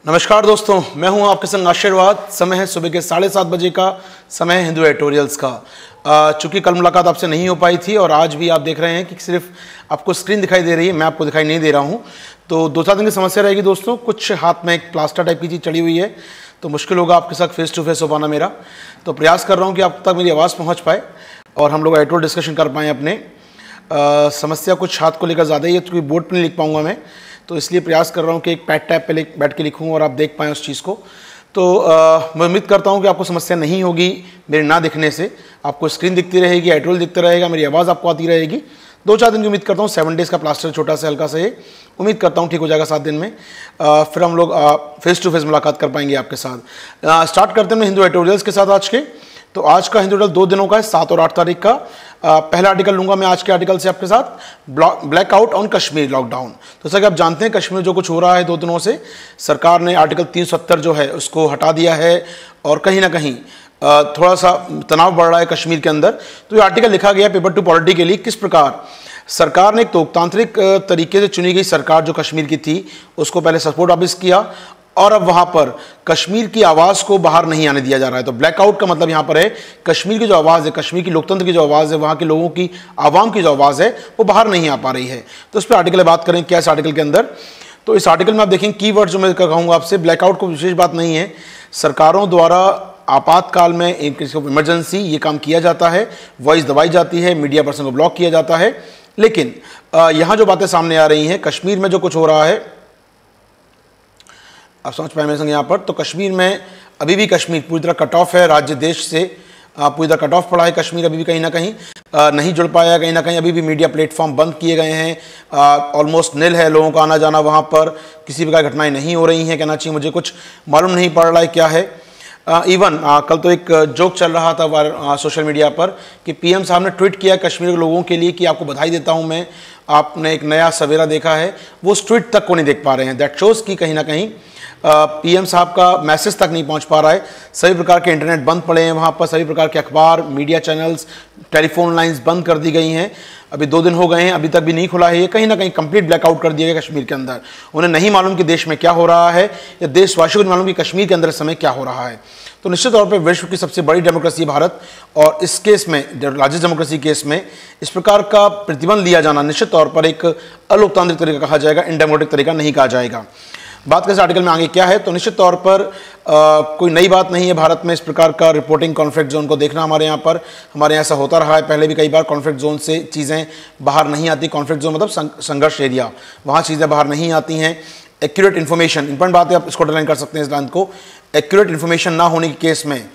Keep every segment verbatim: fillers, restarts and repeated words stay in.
नमस्कार दोस्तों, मैं हूं आपके संग आशीर्वाद। समय है सुबह के साढ़े सात बजे का। समय है हिंदू एडिटोरियल्स का। चूंकि कल मुलाकात आपसे नहीं हो पाई थी और आज भी आप देख रहे हैं कि सिर्फ आपको स्क्रीन दिखाई दे रही है, मैं आपको दिखाई नहीं दे रहा हूं, तो दो चार दिन की समस्या रहेगी दोस्तों। कुछ हाथ में एक प्लास्टर टाइप की चीज़ चढ़ी हुई है, तो मुश्किल होगा आपके साथ फेस टू फेस हो पाना मेरा। तो प्रयास कर रहा हूँ कि आप तक मेरी आवाज़ पहुँच पाए और हम लोग एडिटोरियल डिस्कशन कर पाएँ अपने। आ, समस्या कुछ हाथ को लेकर ज़्यादा ही है, क्योंकि बोर्ड पर नहीं लिख पाऊँगा मैं, तो इसलिए प्रयास कर रहा हूँ कि एक पैड टैप पे बैठ के लिखूँ और आप देख पाएँ उस चीज़ को। तो आ, मैं उम्मीद करता हूँ कि आपको समस्या नहीं होगी मेरे ना दिखने से। आपको स्क्रीन दिखती रहेगी, एडिटोरियल दिखता रहेगा, मेरी आवाज़ आपको आती रहेगी। दो चार दिन की उम्मीद करता हूँ, सेवन डेज़ का प्लास्टर छोटा सा हल्का सा ये, उम्मीद करता हूँ ठीक हो जाएगा सात दिन में। आ, फिर हम लोग फेस टू फेस मुलाकात कर पाएंगे आपके साथ। आ, स्टार्ट करते हैं हिंदू एडिटोरियल्स के साथ आज के। तो आज का हिंदू एडिटोरियल दो दिनों का है, सात और आठ तारीख का। आ, पहला आर्टिकल लूंगा मैं आज के आर्टिकल से आपके साथ, ब्लैकआउट ऑन कश्मीर लॉकडाउन। तो जैसा कि आप जानते हैं, कश्मीर जो कुछ हो रहा है दो दिनों से, सरकार ने आर्टिकल तीन सौ सत्तर जो है उसको हटा दिया है और कहीं ना कहीं थोड़ा सा तनाव बढ़ रहा है कश्मीर के अंदर। तो ये आर्टिकल लिखा गया पेपर टू पॉलिटी के लिए, किस प्रकार सरकार ने एक लोकतांत्रिक तरीके से चुनी गई सरकार जो कश्मीर की थी उसको पहले सपोर्ट वापस किया और अब वहाँ पर कश्मीर की आवाज़ को बाहर नहीं आने दिया जा रहा है। तो ब्लैकआउट का मतलब यहाँ पर है कश्मीर की जो आवाज़ है, कश्मीर की लोकतंत्र की जो आवाज़ है, वहाँ के लोगों की, आवाम की जो आवाज़ है, वो बाहर नहीं आ पा रही है। तो इस पर आर्टिकल बात करें क्या इस आर्टिकल के अंदर। तो इस आर्टिकल में आप देखेंगे कीवर्ड जो मैं कहूँगा आपसे, ब्लैकआउट को विशेष बात नहीं है, सरकारों द्वारा आपातकाल में इमरजेंसी ये काम किया जाता है, वॉइस दबाई जाती है, मीडिया पर्सन को ब्लॉक किया जाता है। लेकिन यहाँ जो बातें सामने आ रही हैं, कश्मीर में जो कुछ हो रहा है, आप समझ पाए मेरे संग यहाँ पर। तो कश्मीर में अभी भी कश्मीर पूरी तरह कट ऑफ है राज्य देश से, पूरी तरह कट ऑफ पड़ा है कश्मीर, अभी भी कहीं ना कहीं नहीं जुड़ पाया, कहीं ना कहीं अभी भी मीडिया प्लेटफॉर्म बंद किए गए हैं, ऑलमोस्ट निल है लोगों का आना जाना, वहाँ पर किसी प्रकार घटनाएं नहीं हो रही हैं, कहना चाहिए मुझे, कुछ मालूम नहीं पड़ रहा है क्या है। इवन कल तो एक जोक चल रहा था सोशल मीडिया पर कि पीएम साहब ने ट्वीट किया कश्मीर के लोगों के लिए कि आपको बधाई देता हूं मैं, आपने एक नया सवेरा देखा है। वो उस ट्वीट तक को नहीं देख पा रहे हैं। दैट शोज़ कि कहीं ना कहीं पीएम साहब का मैसेज तक नहीं पहुंच पा रहा है। सभी प्रकार के इंटरनेट बंद पड़े हैं वहाँ पर, सभी प्रकार के अखबार, मीडिया चैनल्स, टेलीफोन लाइंस बंद कर दी गई हैं। अभी दो दिन हो गए हैं, अभी तक भी नहीं खुला है ये। कहीं ना कहीं कंप्लीट ब्लैकआउट कर दिया गया कश्मीर के अंदर। उन्हें नहीं मालूम कि देश में क्या हो रहा है, या देशवासियों को नहीं मालूम कि कश्मीर के अंदर इस समय क्या हो रहा है। तो निश्चित तौर पर विश्व की सबसे बड़ी डेमोक्रेसी भारत, और इस केस में, लार्जेस्ट डेमोक्रेसी केस में, इस प्रकार का प्रतिबंध लिया जाना निश्चित तौर पर एक अलोकतांत्रिक तरीका कहा जाएगा, इनडेमोक्रेटिक तरीका नहीं कहा जाएगा। बात कैसे आर्टिकल में आगे क्या है, तो निश्चित तौर पर आ, कोई नई बात नहीं है भारत में इस प्रकार का रिपोर्टिंग कॉन्फ्लिक्ट जोन को देखना। हमारे यहाँ पर, हमारे यहाँ ऐसा होता रहा है पहले भी कई बार, कॉन्फ्लिक्ट जोन से चीज़ें बाहर नहीं आती। कॉन्फ्लिक्ट जोन मतलब संघर्ष एरिया, वहाँ चीज़ें बाहर नहीं आती हैं। एक्यूरेट इन्फॉर्मेशन, इंपॉर्टेंट बात है, आप इसको अंडरलाइन कर सकते हैं इस लाइन को। एक्यूरेट इन्फॉर्मेशन ना होने के केस में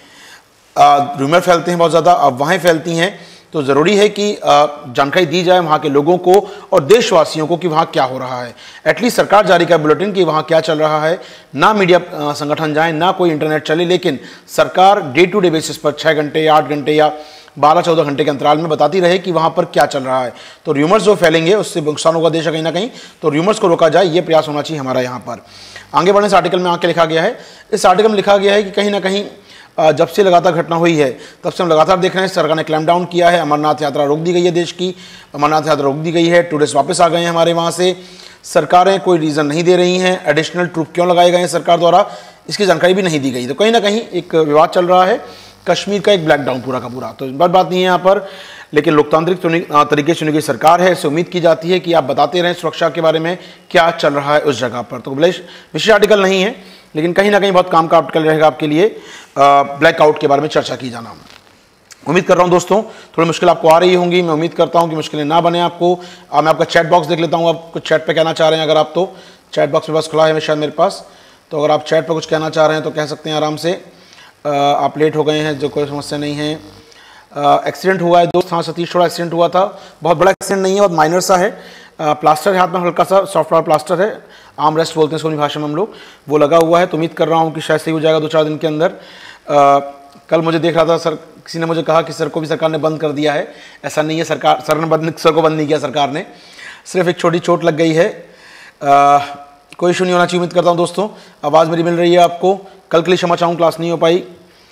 रूमर फैलते हैं बहुत ज़्यादा, अफवाहें फैलती हैं। तो ज़रूरी है कि जानकारी दी जाए वहाँ के लोगों को और देशवासियों को कि वहाँ क्या हो रहा है। एटलीस्ट सरकार जारी का बुलेटिन कि वहाँ क्या चल रहा है, ना मीडिया संगठन जाए, ना कोई इंटरनेट चले, लेकिन सरकार डे टू डे बेसिस पर छः घंटे या आठ घंटे या बारह चौदह घंटे के अंतराल में बताती रहे कि वहाँ पर क्या चल रहा है। तो र्यूमर्स जो फैलेंगे उससे नुकसान होगा देश का कहीं ना कहीं, तो र्यूमर्स को रोका जाए, ये प्रयास होना चाहिए हमारा यहाँ पर। आगे बढ़ने से आर्टिकल में आके लिखा गया है, इस आर्टिकल में लिखा गया है कि कहीं ना कहीं जब से लगातार घटना हुई है तब से हम लगातार देख रहे हैं सरकार ने क्लैम्प डाउन किया है। अमरनाथ यात्रा रोक दी गई है, देश की अमरनाथ यात्रा रोक दी गई है, टूरिस्ट वापस आ गए हैं हमारे वहाँ से। सरकारें कोई रीज़न नहीं दे रही हैं, एडिशनल ट्रूप क्यों लगाए गए हैं सरकार द्वारा, इसकी जानकारी भी नहीं दी गई। तो कहीं ना कहीं एक विवाद चल रहा है, कश्मीर का एक ब्लैक डाउन पूरा का पूरा। तो इस बार बात नहीं है यहाँ पर, लेकिन लोकतांत्रिक तरीके से चुनी गई सरकार है, इससे उम्मीद की जाती है कि आप बताते रहें सुरक्षा के बारे में क्या चल रहा है उस जगह पर। तो विशेष आर्टिकल नहीं है, लेकिन कहीं ना कहीं बहुत काम का आर्टिकल रहेगा आपके लिए, ब्लैकआउट के बारे में चर्चा की जाना। उम्मीद कर रहा हूं दोस्तों थोड़ी मुश्किल आपको आ रही होंगी, मैं उम्मीद करता हूं कि मुश्किलें ना बने आपको। आ, मैं आपका चैट बॉक्स देख लेता हूं, आप कुछ चैट पे कहना चाह रहे हैं। अगर आप, तो चैट बॉक्स मेरे पास खुला है शायद मेरे पास, तो अगर आप चैट पर कुछ कहना चाह रहे हैं तो कह सकते हैं आराम से। आ, आप लेट हो गए हैं, जो कोई समस्या नहीं है। एक्सीडेंट हुआ है दोस्त, हाँ सतीश, थोड़ा एक्सीडेंट हुआ था, बहुत बड़ा एक्सीडेंट नहीं है, बहुत माइनर सा है। प्लास्टर है हाथ में, हल्का सा सॉफ्टवेयर प्लास्टर है, आर्म रेस्ट बोलते हैं इसको भाषा में हम लोग, वो लगा हुआ है। तो उम्मीद कर रहा हूँ कि शायद सही हो जाएगा दो चार दिन के अंदर। आ, कल मुझे देख रहा था सर, किसी ने मुझे कहा कि सर को भी सरकार ने बंद कर दिया है। ऐसा नहीं है, सरकार सर ने बंद सर को बंद नहीं किया सरकार ने, सिर्फ एक छोटी चोट लग गई है। आ, कोई इशू नहीं होना चाहिए। उम्मीद करता हूँ दोस्तों आवाज़ मेरी मिल रही है आपको। कल के लिए क्षमा चाहूँ, क्लास नहीं हो पाई।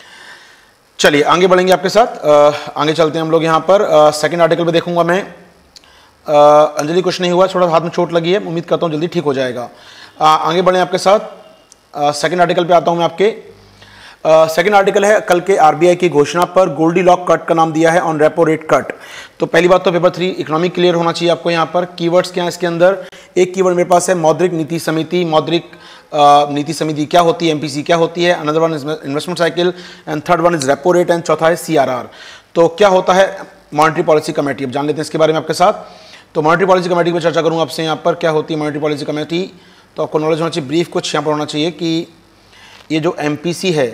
चलिए आगे बढ़ेंगे आपके साथ, आ, आगे चलते हैं हम लोग यहाँ पर। सेकंड आर्टिकल पे देखूंगा मैं। अंजलि कुछ नहीं हुआ, थोड़ा हाथ में चोट लगी है, उम्मीद करता हूँ जल्दी ठीक हो जाएगा। आ, आगे बढ़ें आपके साथ। सेकंड आर्टिकल पे आता हूं मैं आपके। सेकंड uh, आर्टिकल है कल के आरबीआई की घोषणा पर गोल्डी लॉक कट का नाम दिया है ऑन रेपो रेट कट। तो पहली बात तो पेपर थ्री इकोनॉमिक क्लियर होना चाहिए आपको। यहाँ पर कीवर्ड्स क्या है इसके अंदर, एक कीवर्ड मेरे पास है मौद्रिक नीति समिति। मौद्रिक uh, नीति समिति क्या होती है, एमपीसी क्या होती है, another one is investment cycle and third one is repo rate and चौथा है सीआरआर। तो क्या होता है मॉनेटरी पॉलिसी कमेटी, अब जान लेते हैं इसके बारे में आपके साथ। तो मॉनेटरी पॉलिसी कमेटी पर चर्चा करूँगा आपसे। यहाँ पर क्या होती है मॉनेटरी पॉलिसी कमेटी, तो आपको नॉलेज होना चाहिए, ब्रीफ कुछ यहाँ पर होना चाहिए कि ये जो एमपीसी है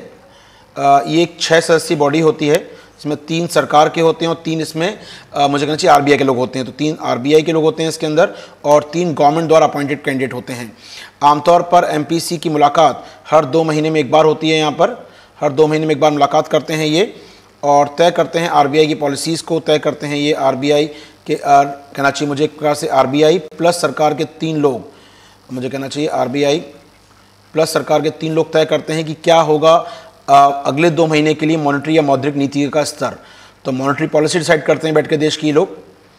ये एक छः सदस्यीय बॉडी होती है, इसमें तीन सरकार के होते हैं और तीन इसमें आ, मुझे कहना चाहिए आरबीआई के लोग होते हैं। तो तीन आरबीआई के लोग होते हैं इसके अंदर और तीन गवर्नमेंट द्वारा अपॉइंटेड कैंडिडेट होते हैं। आमतौर पर एमपीसी की मुलाकात हर दो महीने में एक बार होती है। यहाँ पर हर दो महीने में एक बार मुलाकात करते हैं ये और तय करते हैं आरबीआई की पॉलिसीज़ को, तय करते हैं ये आरबीआई के आ, कहना चाहिए मुझे एक प्रकार से आरबीआई प्लस सरकार के तीन लोग, मुझे कहना चाहिए आरबीआई प्लस सरकार के तीन लोग तय करते हैं कि क्या होगा आ, अगले दो महीने के लिए मॉनेटरी या मौद्रिक नीति का स्तर। तो मॉनेटरी पॉलिसी डिसाइड करते हैं बैठ के देश की लोग।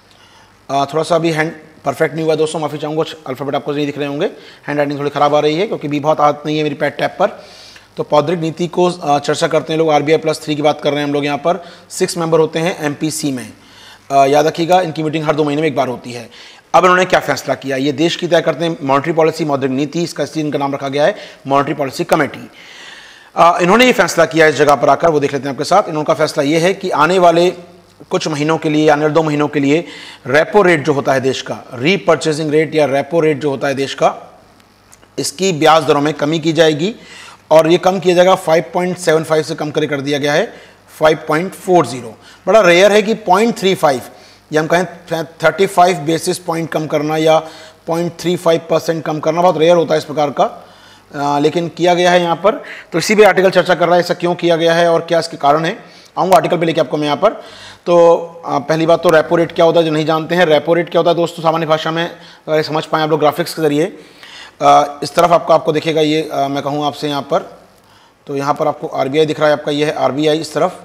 आ, थोड़ा सा अभी हैंड परफेक्ट नहीं हुआ दोस्तों, माफ़ी चाहूँगा, अल्फ़ाबेट आपको नहीं दिख रहे होंगे, हैंड राइटिंग थोड़ी ख़राब आ रही है क्योंकि भी बहुत आदत नहीं है मेरी पैड टैप पर। तो मौद्रिक नीति को आ, चर्चा करते हैं लोग, आरबीआई प्लस थ्री की बात कर रहे हैं हम लोग। यहाँ पर सिक्स मेंबर होते हैं एमपीसी में, आ, याद रखिएगा इनकी मीटिंग हर दो महीने में एक बार होती है। अब इन्होंने क्या फैसला किया, ये देश की तय करते हैं मॉनेटरी पॉलिसी मौद्रिक नीति, इसका इसलिए इनका नाम रखा गया है मॉनेटरी पॉलिसी कमेटी। आ, इन्होंने ये फैसला किया इस जगह पर आकर, वो देख लेते हैं आपके साथ। इनका फैसला ये है कि आने वाले कुछ महीनों के लिए, आने दो महीनों के लिए रेपो रेट जो होता है देश का, रीपर्चेसिंग रेट या रेपो रेट जो होता है देश का, इसकी ब्याज दरों में कमी की जाएगी और ये कम किया जाएगा फाइव पॉइंट सेवन फाइव से कम कर कर दिया गया है फाइव पॉइंट फोर जीरो। बड़ा रेयर है कि पॉइंट थ्री फाइव या हम कहें थर्टी फाइव बेसिस पॉइंट कम करना या पॉइंट थ्री फाइव परसेंट कम करना, बहुत रेयर होता है इस प्रकार का, आ, लेकिन किया गया है यहाँ पर। तो इसी भी आर्टिकल चर्चा कर रहा है ऐसा क्यों किया गया है और क्या इसके कारण है, आऊँगा आर्टिकल पे लेके आपको मैं यहाँ पर। तो आ, पहली बात तो रेपो रेट क्या होता है जो नहीं जानते हैं। रेपो रेट क्या होता है दोस्तों, सामान्य भाषा में अगर समझ पाएँ आप लोग ग्राफिक्स के जरिए, इस तरफ आपको आपको दिखेगा ये, आ, मैं कहूँ आपसे यहाँ पर, तो यहाँ पर आपको आरबीआई दिख रहा है आपका, ये है आरबीआई। इस तरफ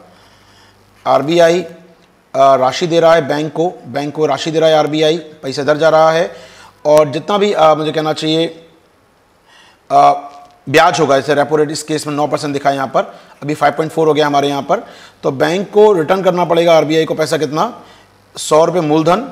आरबीआई राशि दे रहा है बैंक को, बैंक को राशि दे रहा है आरबीआई, पैसा दर जा रहा है और जितना भी आ, मुझे कहना चाहिए आ, ब्याज होगा, जैसे रेपो रेट इस केस में नौ परसेंट दिखा है यहाँ पर, अभी फाइव पॉइंट फोर हो गया हमारे यहाँ पर। तो बैंक को रिटर्न करना पड़ेगा आरबीआई को पैसा कितना, सौ रुपये मूलधन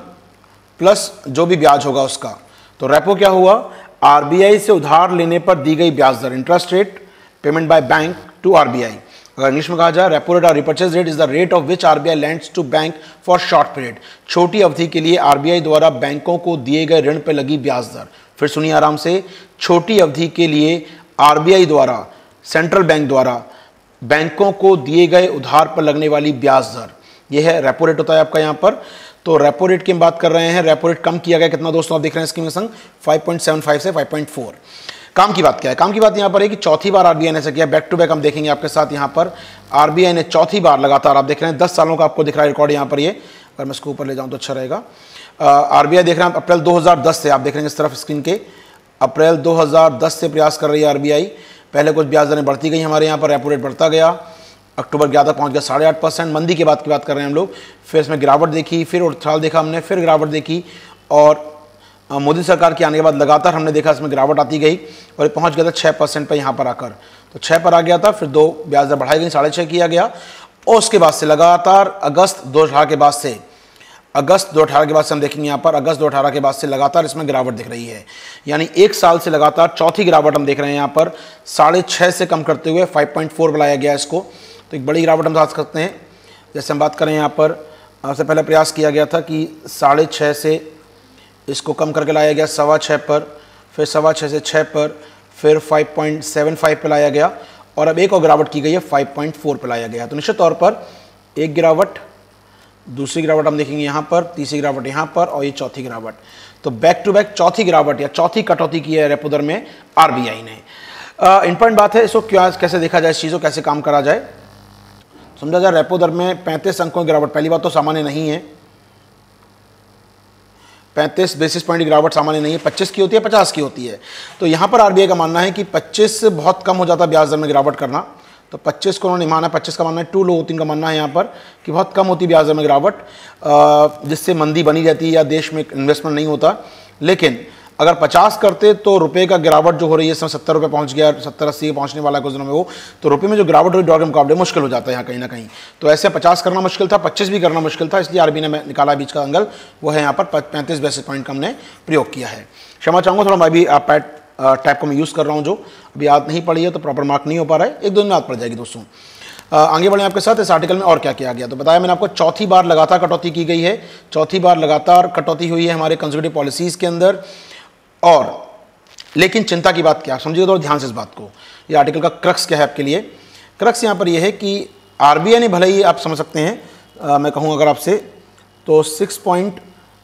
प्लस जो भी ब्याज होगा उसका। तो रेपो क्या हुआ, आरबीआई से उधार लेने पर दी गई ब्याज दर, interest rate payment by bank to RBI. अगर इंग्लिश में कहा जाए रेपो रेट और repurchase rate is the rate of which RBI lends to bank for short period. छोटी अवधि के लिए आरबीआई द्वारा बैंकों को दिए गए ऋण पर लगी ब्याज दर। फिर सुनिए आराम से, छोटी अवधि के लिए आरबीआई द्वारा, सेंट्रल बैंक द्वारा बैंकों को दिए गए उधार पर लगने वाली ब्याज दर, यह है रेपो रेट होता है आपका यहाँ पर। तो रेपो रेट की हम बात कर रहे हैं, रेपो रेट कम किया गया कितना दोस्तों, आप देख रहे हैं स्क्रीन में संग फाइव पॉइंट सेवन फाइव से फाइव पॉइंट फोर। काम की बात क्या है, काम की बात यहाँ पर है कि चौथी बार आरबीआई ने ऐसा किया, बैक टू बैक हम देखेंगे आपके साथ। यहाँ पर आरबीआई ने चौथी बार लगातार, आप देख रहे हैं दस सालों का आपको दिख रहा है रिकॉर्ड यहाँ पर, ये अगर मैं इसको ऊपर ले जाऊँ तो अच्छा रहेगा। आरबीआई देख रहे हैं अप्रैल दो हज़ार दस से, आप देख रहे हैं इस तरफ स्क्रीन के, अप्रैल दो हज़ार दस से प्रयास कर रही है आरबीआई। पहले कुछ ब्याज दरें बढ़ती गई हमारे यहाँ पर, रेपो रेट बढ़ता गया, अक्टूबर ग्यारह तक पहुँच गया साढ़े आठ परसेंट। मंदी की बात की बात कर रहे हैं हम लोग, फिर इसमें गिरावट देखी, फिर उछाल देखा हमने, फिर गिरावट देखी और मोदी सरकार के आने के बाद लगातार हमने देखा इसमें गिरावट आती गई और ये पहुँच गया था छः परसेंट पर यहाँ पर आकर। तो छः पर आ गया था, फिर दो ब्याज दर बढ़ाई गई, साढ़े छः किया गया और उसके बाद से लगातार अगस्त दो हज़ार अठारह के बाद से, अगस्त दो हज़ार अठारह के बाद से हम देखेंगे यहाँ पर, अगस्त दो हज़ार अठारह के बाद से लगातार इसमें गिरावट दिख रही है। यानी एक साल से लगातार चौथी गिरावट हम देख रहे हैं यहाँ पर, साढ़े छः से कम करते हुए फाइव पॉइंट फोर बनाया गया इसको। तो एक बड़ी गिरावट हम समझ सकते हैं। जैसे हम बात करें यहाँ पर, सबसे पहले प्रयास किया गया था कि साढ़े छः से इसको कम करके लाया गया सवा छः पर, फिर सवा छः से छः पर, फिर फाइव पॉइंट सेवन फाइव पर लाया गया और अब एक और गिरावट की गई है फाइव पॉइंट फोर पर लाया गया। तो निश्चित तौर पर एक गिरावट, दूसरी गिरावट हम देखेंगे यहाँ पर, तीसरी गिरावट यहाँ पर और ये चौथी गिरावट। तो बैक टू बैक चौथी गिरावट या चौथी कटौती की है रेपो दर में आरबीआई ने। इंपॉर्टेंट बात है, इसको क्या कैसे देखा जाए, इस चीज़ को कैसे काम करा जाए, समझा जाए। रेपो दर में पैंतीस अंकों की गिरावट, पहली बात तो सामान्य नहीं है, पैंतीस बेसिस पॉइंट की गिरावट सामान्य नहीं है, पच्चीस की होती है, पचास की होती है। तो यहाँ पर आरबीआई का मानना है कि पच्चीस बहुत कम हो जाता है ब्याज दर में गिरावट करना, तो पच्चीस को उन्होंने माना, पच्चीस का मानना है, टू लो तीन का मानना है यहाँ पर कि बहुत कम होती ब्याज दर में गिरावट, जिससे मंदी बनी रहती है या देश में इन्वेस्टमेंट नहीं होता। लेकिन अगर पचास करते तो रुपए का गिरावट जो हो रही है इस समय सत्तर रुपये पहुंच गया, सत्तर अस्सी पहुंचने वाला है कुछ दिनों में वो, तो रुपए में जो गिरावट हुई डॉलर के मुकाबले मुश्किल हो जाता है यहाँ कहीं ना कहीं। तो ऐसे पचास करना मुश्किल था, पच्चीस भी करना मुश्किल था, इसलिए आरबीआई ने निकाला बीच का एंगल, वो है यहाँ पर पैंतीस बेसिस पॉइंट का हमने प्रयोग किया है। क्षमा चाहूँगा थोड़ा मैं भी पैड टैप को मैं यूज़ कर रहा हूँ, जो अभी याद नहीं पड़ी है तो प्रॉपर मार्क नहीं हो पा रहा है, एक दो दिन में याद पड़ जाएगी दोस्तों। आगे बढ़े आपके साथ इस आर्टिकल में और क्या किया गया। तो बताया मैंने आपको चौथी बार लगातार कटौती की गई है, चौथी बार लगातार कटौती हुई है हमारे कंजर्वेटिव पॉलिसीज़ के अंदर। और लेकिन चिंता की बात क्या, समझिए थोड़ा ध्यान से इस बात को, ये आर्टिकल का क्रक्स क्या है आपके लिए। क्रक्स यहाँ पर यह है कि आरबीआई ने भले ही आप समझ सकते हैं, आ, मैं कहूँ अगर आपसे तो सिक्स पॉइंट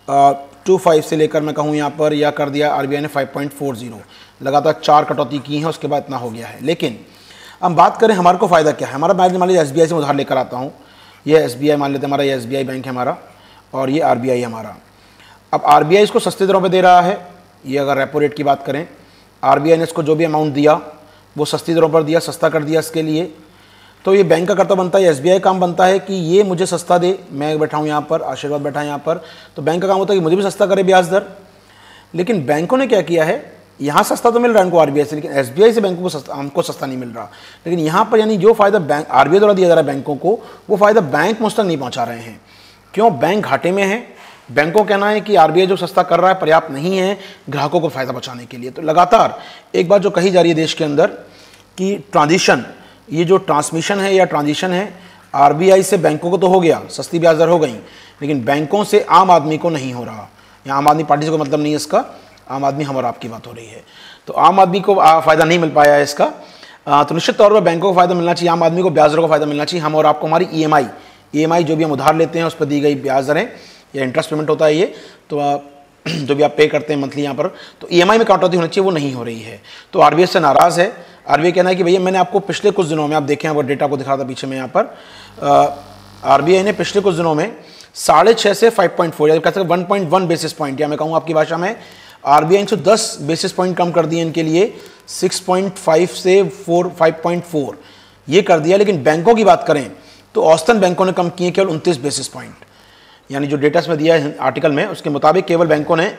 टू फाइव से लेकर मैं कहूँ यहाँ पर या कर दिया आरबीआई ने फाइव पॉइंट फोर जीरो, लगातार चार कटौती की है, उसके बाद इतना हो गया है। लेकिन हम बात करें हमारे को फ़ायदा क्या है। हमारा बैंक मान लीजिए एसबीआई से उधार लेकर आता हूँ, ये एसबीआई मान लेते हैं हमारा, ये एसबीआई बैंक है हमारा और ये आरबीआई हमारा। अब आरबीआई इसको सस्ते दरों पे दे रहा है, ये अगर रेपो रेट की बात करें, आरबीआई ने इसको जो भी अमाउंट दिया वो सस्ती दरों पर दिया, सस्ता कर दिया इसके लिए। तो ये बैंक का कर्तव्य बनता है, एसबीआई काम बनता है कि ये मुझे सस्ता दे, मैं बैठा हूँ यहाँ पर, आशीर्वाद बैठा है यहाँ पर, तो बैंक का काम होता है कि मुझे भी सस्ता करे ब्याज दर। लेकिन बैंकों ने क्या किया है, यहाँ सस्ता तो मिल रहा है इनको आरबीआई से, लेकिन एसबीआई से बैंकों को सस्ता, हमको सस्ता नहीं मिल रहा। लेकिन यहाँ पर यानी जो फ़ायदा बैंक आरबीआई द्वारा दिया जा रहा है बैंकों को, वो फ़ायदा बैंक मुझ तक नहीं पहुँचा रहे हैं। क्यों? बैंक घाटे में है। बैंकों को कहना है कि आरबीआई जो सस्ता कर रहा है पर्याप्त नहीं है ग्राहकों को फ़ायदा बचाने के लिए। तो लगातार एक बात जो कही जा रही है देश के अंदर कि ट्रांजिशन, ये जो ट्रांसमिशन है या ट्रांजिशन है आरबीआई से बैंकों को तो हो गया, सस्ती ब्याज दर हो गई, लेकिन बैंकों से आम आदमी को नहीं हो रहा। यहाँ आम आदमी पार्टी से कोई मतलब नहीं है इसका, आम आदमी हम और आपकी बात हो रही है। तो आम आदमी को फ़ायदा नहीं मिल पाया है इसका। तो निश्चित तौर पर बैंकों को फ़ायदा मिलना चाहिए, आम आदमी को ब्याज दरों को फ़ायदा मिलना चाहिए। हम और आपको हमारी ई एम आई ई एम आई जो भी हम उधार लेते हैं उस पर दी गई ब्याज दरें या इंटरेस्ट पेमेंट होता है ये, तो जो भी आप पे करते हैं मंथली यहाँ पर, तो ई एम आई में कटौती होनी चाहिए, वो नहीं हो रही है। तो आरबीआई से नाराज़ है। आरबीआई कहना है कि भैया मैंने आपको पिछले कुछ दिनों में, आप देखें वो डेटा को दिखा रहा था पीछे में यहाँ पर, आरबीआई ने पिछले कुछ दिनों में साढ़े छः से फाइव पॉइंट फोर या कह सकते one point one basis point, या मैं कहूँ आपकी भाषा में आरबीआई ने दस बेसिस पॉइंट कम कर दिए इनके लिए, सिक्स पॉइंट फाइव से फोर फाइव पॉइंट फोर ये कर दिया। लेकिन बैंकों की बात करें तो औसतन बैंकों ने कम किए केवल उनतीस बेसिस पॉइंट, यानी जो डेटा में दिया है आर्टिकल में उसके मुताबिक केवल बैंकों ने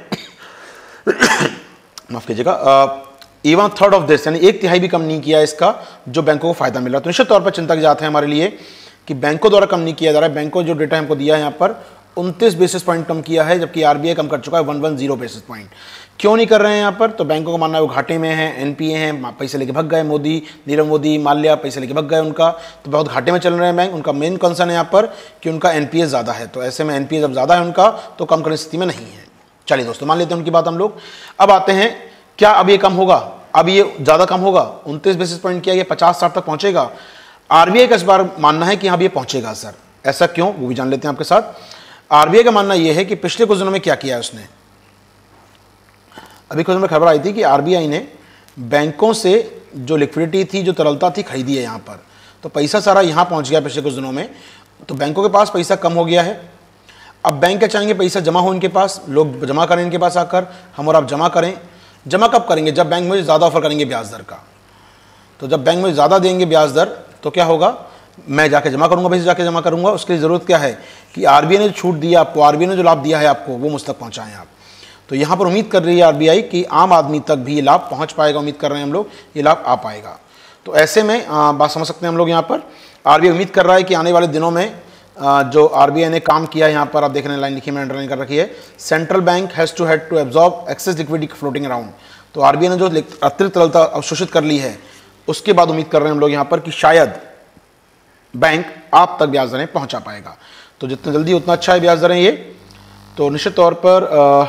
माफ़ कीजिएगा इवन थर्ड ऑफ दिस, यानी एक तिहाई भी कम नहीं किया इसका जो बैंकों को फायदा मिल रहा है। तो निश्चित तौर पर चिंता की बात है हमारे लिए कि बैंकों द्वारा कम नहीं किया जा रहा है। बैंकों जो डेटा हमको दिया है यहाँ पर उनतीस बेसिस पॉइंट कम किया है, जबकि आरबीआई कम कर चुका है one one zero basis point. क्यों नहीं कर रहे हैं यहाँ पर? तो बैंकों को मानना है वो घाटे में है, एनपीए हैं, पैसे लेके भग गए, मोदी नीरव मोदी माल्या पैसे लेके भग गए उनका, तो बहुत घाटे में चल रहे हैं बैंक। उनका मेन कंसर्न है यहाँ पर कि उनका एनपीए ज़्यादा है, तो ऐसे में एनपीए जब ज़्यादा है उनका तो कम करने की स्थिति में नहीं है। चलिए दोस्तों मान लेते हैं उनकी बात हम लोग। अब आते हैं क्या अब ये कम होगा, अब ये ज़्यादा कम होगा, उनतीस बेसिस पॉइंट किया, ये पचास साठ तक पहुँचेगा। आरबीआई का इस बार मानना है कि हाँ ये पहुँचेगा सर, ऐसा क्यों वो भी जान लेते हैं आपके साथ। आरबीआई का मानना यह है कि पिछले कुछ दिनों में क्या किया है उसने। अभी कुछ दिनों में खबर आई थी कि आरबीआई ने बैंकों से जो लिक्विडिटी थी, जो तरलता थी, खरीदी है यहाँ पर, तो पैसा सारा यहाँ पहुँच गया पिछले कुछ दिनों में, तो बैंकों के पास पैसा कम हो गया है। अब बैंक क्या चाहेंगे, पैसा जमा हो इनके पास, लोग जमा करें इनके पास आकर, हम और आप जमा करें। जमा कब करेंगे? जब बैंक मुझे ज़्यादा ऑफर करेंगे ब्याज दर का। तो जब बैंक मुझे ज़्यादा देंगे ब्याज दर तो क्या होगा, मैं जाके जमा करूंगा, पैसे जाके जमा करूंगा। उसके लिए ज़रूरत क्या है कि आरबीआई ने जो छूट दिया आपको, आरबीआई ने जो लाभ दिया है आपको, वो मुझ तक पहुंचाएं आप। तो यहाँ पर उम्मीद कर रही है आरबीआई कि आम आदमी तक भी ये लाभ पहुंच पाएगा, उम्मीद कर रहे हैं हम लोग ये लाभ आ पाएगा। तो ऐसे में आ, बात समझ सकते हैं हम लोग। यहाँ पर आरबीआई उम्मीद कर रहा है कि आने वाले दिनों में आ, जो आरबीआई ने काम किया है, यहाँ पर आप देख रहे हैं लाइन लिखी मैंने अंडरलाइन कर रखी है, central bank has to had to absorb excess liquidity floating around. तो आरबीआई ने जो अतिरिक्त तरलता अवशोषित कर ली है, उसके बाद उम्मीद कर रहे हैं हम लोग यहाँ पर कि शायद बैंक आप तक ब्याज दरें पहुंचा पाएगा। तो जितना जल्दी उतना अच्छा है ब्याज दरें ये। तो निश्चित तौर पर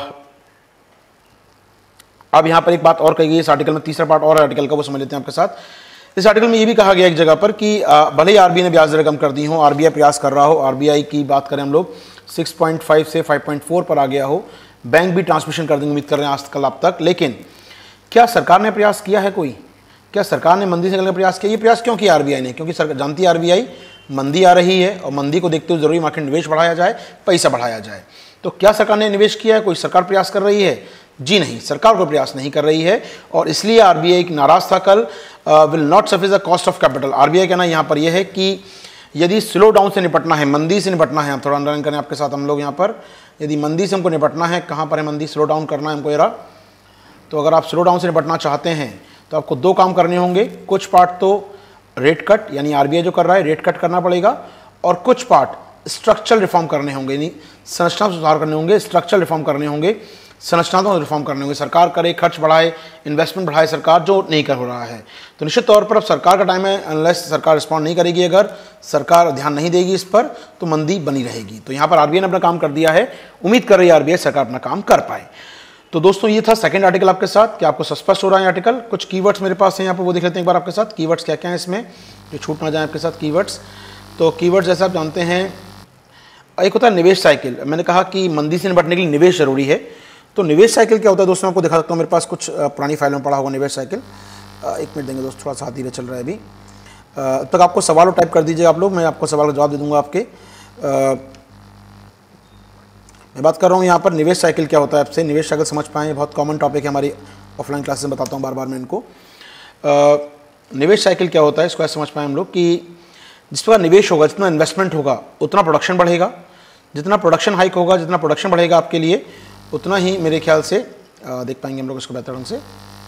अब यहाँ पर एक बात और कही गई इस आर्टिकल में, तीसरा पार्ट और आर्टिकल का, वो समझ लेते हैं आपके साथ। इस आर्टिकल में ये भी कहा गया एक जगह पर कि भले ही आरबीआई ने ब्याज दरें कम कर दी हो, आरबीआई प्रयास कर रहा हो, आरबीआई की बात करें हम लोग सिक्स पॉइंट फाइव से फाइव पॉइंट फोर पर आ गया हो, बैंक भी ट्रांसमिशन कर देंगे उम्मीद कर रहे हैं आज कल आप तक। लेकिन क्या सरकार ने प्रयास किया है कोई? क्या सरकार ने मंदी से निकलने का प्रयास किया? ये प्रयास क्यों किया आरबीआई ने? क्योंकि सरकार जानती है आरबीआई मंदी आ रही है और मंदी को देखते हुए जरूरी मार्केट निवेश बढ़ाया जाए, पैसा बढ़ाया जाए। तो क्या सरकार ने निवेश किया है? कोई सरकार प्रयास कर रही है? जी नहीं, सरकार कोई प्रयास नहीं कर रही है। और इसलिए आरबीआई नाराज था कल, will not suffice the cost of capital. RBI कहना यहाँ पर यह है कि यदि स्लो डाउन से निपटना है, मंदी से निपटना है, हम थोड़ा अंडरलाइन करें आपके साथ हम लोग यहाँ पर, यदि मंदी से हमको निपटना है, कहाँ पर है मंदी, स्लो डाउन करना है हमको, जरा तो अगर आप स्लो डाउन से निपटना चाहते हैं तो आपको दो काम करने होंगे। कुछ पार्ट तो रेट कट यानी आरबीआई जो कर रहा है रेट कट करना पड़ेगा, और कुछ पार्ट स्ट्रक्चरल रिफॉर्म करने होंगे, यानी संरचना सुधार करने होंगे, स्ट्रक्चरल रिफॉर्म करने होंगे, संरचनात्मक रिफॉर्म करने होंगे। सरकार करे, खर्च बढ़ाए, इन्वेस्टमेंट बढ़ाए सरकार, जो नहीं कर रहा है। तो निश्चित तौर पर अब सरकार का टाइम है, अनलेस सरकार रिस्पॉन्ड नहीं करेगी, अगर सरकार ध्यान नहीं देगी इस पर तो मंदी बनी रहेगी। तो यहाँ पर आरबीआई ने अपना काम कर दिया है, उम्मीद कर रही है आरबीआई सरकार अपना काम कर पाए। तो दोस्तों ये था सेकंड आर्टिकल आपके साथ। क्या आपको स्पष्ट हो रहा है आर्टिकल? कुछ कीवर्ड्स मेरे पास हैं यहाँ पर, वो देख लेते हैं एक बार आपके साथ। कीवर्ड्स क्या क्या है इसमें, जो छूट ना जाए आपके साथ कीवर्ड्स। तो कीवर्ड्स जैसे आप जानते हैं, एक होता है निवेश साइकिल। मैंने कहा कि मंदी से निपटने के लिए निवेश जरूरी है। तो निवेश साइकिल क्या होता है दोस्तों, आपको दिखा सकता हूँ, मेरे पास कुछ पुरानी फाइलों में पड़ा होगा निवेश साइकिल। एक मिनट देंगे दोस्त, थोड़ा सा धीरे चल रहा है अभी। तब तक आपको सवाल टाइप कर दीजिए आप लोग, मैं आपको सवाल का जवाब दे दूंगा आपके। मैं बात कर रहा हूँ यहाँ पर निवेश साइकिल क्या होता है आपसे, निवेश साइकिल समझ पाएँ, बहुत कॉमन टॉपिक है हमारी ऑफलाइन क्लासेस में, बताता हूँ बार बार मैं इनको। निवेश साइकिल क्या होता है इसको समझ पाएँ हम लोग कि जिस प्रकार निवेश होगा, जितना इन्वेस्टमेंट होगा उतना प्रोडक्शन बढ़ेगा, जितना प्रोडक्शन हाइक होगा, जितना प्रोडक्शन बढ़ेगा आपके लिए उतना ही मेरे ख्याल से आ, देख पाएंगे हम लोग इसको बेहतर ढंग से।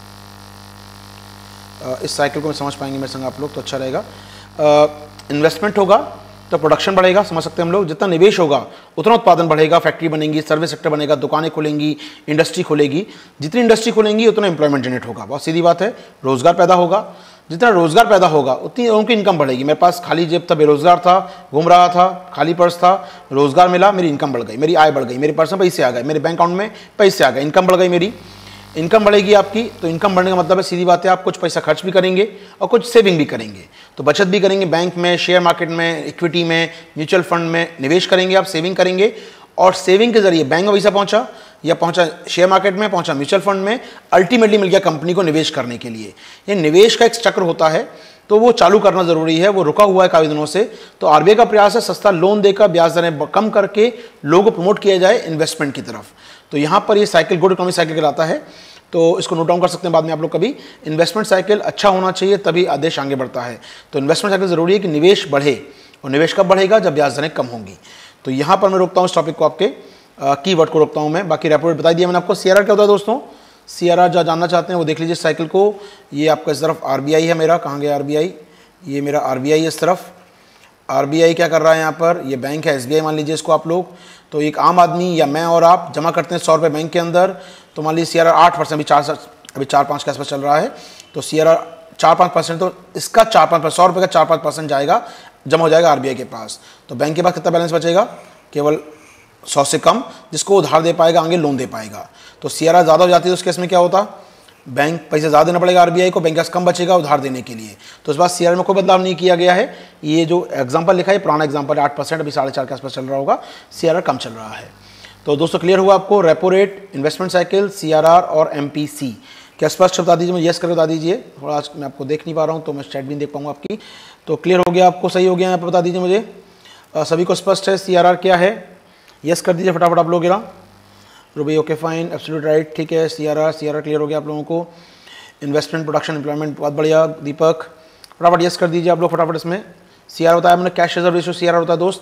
आ, इस साइकिल को मैं समझ पाएंगे मेरे संग आप लोग तो अच्छा रहेगा। इन्वेस्टमेंट होगा तो प्रोडक्शन बढ़ेगा, समझ सकते हैं हम लोग। जितना निवेश होगा उतना उत्पादन बढ़ेगा, फैक्ट्री बनेंगी, सर्विस सेक्टर बनेगा, दुकानें खुलेंगी, इंडस्ट्री खुलेगी। जितनी इंडस्ट्री खुलेंगी उतना एम्प्लॉयमेंट जनरेट होगा, बहुत सीधी बात है, रोजगार पैदा होगा। जितना रोजगार पैदा होगा उतनी उनकी इनकम बढ़ेगी। मेरे पास खाली जेब था, बेरोजगार था, घूम रहा था, खाली पर्स था, रोजगार मिला, मेरी इनकम बढ़ गई, मेरी आय बढ़ गई, मेरे पर्स में पैसे आ गए, मेरे बैंक अकाउंट में पैसे आ गए, इनकम बढ़ गई, मेरी इनकम बढ़ेगी आपकी। तो इनकम बढ़ने का मतलब है, सीधी बात है, आप कुछ पैसा खर्च भी करेंगे और कुछ सेविंग भी करेंगे। तो बचत भी करेंगे, बैंक में, शेयर मार्केट में, इक्विटी में, म्यूचुअल फंड में निवेश करेंगे, आप सेविंग करेंगे, और सेविंग के जरिए बैंक में पैसा पहुंचा या पहुंचा शेयर मार्केट में, पहुंचा म्यूचुअल फंड में, अल्टीमेटली मिल गया कंपनी को निवेश करने के लिए। ये निवेश का एक चक्र होता है, तो वो चालू करना जरूरी है, वो रुका हुआ है काफी दिनों से। तो आरबीआई का प्रयास है सस्ता लोन देकर ब्याज दरें कम करके लोगों को प्रमोट किया जाए इन्वेस्टमेंट की तरफ। तो यहाँ पर ये साइकिल गुड इकोनॉमिक साइकिल कहलाता है, तो इसको नोट डाउन कर सकते हैं बाद में आप लोग कभी। इन्वेस्टमेंट साइकिल अच्छा होना चाहिए तभी आदेश आगे बढ़ता है। तो इन्वेस्टमेंट साइकिल जरूरी है कि निवेश बढ़े, और निवेश कब बढ़ेगा, जब ब्याज दरें कम होंगी। तो यहाँ पर मैं रोकता हूँ इस टॉपिक को, आपके कीवर्ड को रोकता हूँ मैं। बाकी रेपो रेट बता दिया मैंने आपको। सीआरआर क्या होता है दोस्तों, सीआरआर जो जानना चाहते हैं वो देख लीजिए साइकिल को। ये आपका इस तरफ आरबीआई है मेरा, कहाँ गया आरबीआई, ये मेरा आरबीआई इस तरफ। आरबीआई क्या कर रहा है यहाँ पर, ये बैंक है एसबीआई मान लीजिए इसको आप लोग। तो एक आम आदमी या मैं और आप जमा करते हैं सौ रुपये बैंक के अंदर, तो मान लीजिए सीआरआर आठ परसेंट अभी चार अभी चार पाँच के आसपास चल रहा है। तो सीआरआर चार पाँच परसेंट, तो इसका चार पाँच सौ रुपये का चार पाँच परसेंट जाएगा, जमा हो जाएगा आरबीआई के पास। तो बैंक के पास कितना बैलेंस बचेगा, केवल सौ से कम, जिसको उधार दे पाएगा, आगे लोन दे पाएगा। तो सीआरआर ज़्यादा हो जाती है, उस केस में क्या होता, बैंक पैसे ज़्यादा देना पड़ेगा आरबीआई को, बैंक के पास कम बचेगा उधार देने के लिए। तो इस बार सीआरआर में कोई बदलाव नहीं किया गया है। ये जो एग्जांपल लिखा है पुराना एग्जांपल है, आठ परसेंट अभी साढ़े चार के आसपास चल रहा होगा, सीआरआर कम चल रहा है। तो दोस्तों क्लियर हुआ आपको, repo rate, investment cycle, CRR और एमपीसी। क्या स्पष्ट बता दीजिए, मुझे यस कर बता दीजिए। थोड़ा आज मैं आपको देख नहीं पा रहा हूँ तो मैं चैट भी नहीं देख पाऊंगा आपकी। तो क्लियर हो गया आपको, सही हो गया, यहाँ पर बता दीजिए मुझे। आ, सभी को स्पष्ट है सीआरआर क्या है, यस कर दीजिए फटाफट आप लोग। गिरा Ruby, okay fine, absolute right, ठीक है। सीआरआर सीआरआर क्लियर हो गया आप लोगों को। इन्वेस्टमेंट, प्रोडक्शन, एम्प्लॉयमेंट, बहुत बढ़िया दीपक, फटाफट यस कर दीजिए आप लोग फटाफट। इसमें सीआर होता है मैंने कैश रिजर्व रेशियो, सीआरआर होता है दोस्त।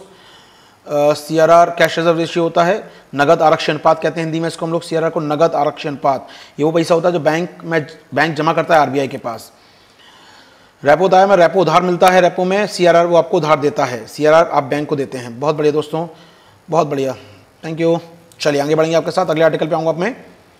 सीआरआर कैश रिजर्व रेशियो होता है, नगद आरक्षण अनुपात कहते हैं हिंदी में इसको हम लोग, सीआरआर को नगद आरक्षण अनुपात। ये वो पैसा होता है जो बैंक में बैंक जमा करता है आरबीआई के पास। रेपो होता है, मैं रेपो उधार मिलता है, रेपो में सीआरआर वो आपको उधार देता है, सीआरआर आप बैंक को देते हैं। बहुत बढ़िया दोस्तों, बहुत बढ़िया, थैंक यू। चलिए आगे बढ़ेंगे आपके साथ, अगले आर्टिकल पे आऊँगा आप मैं।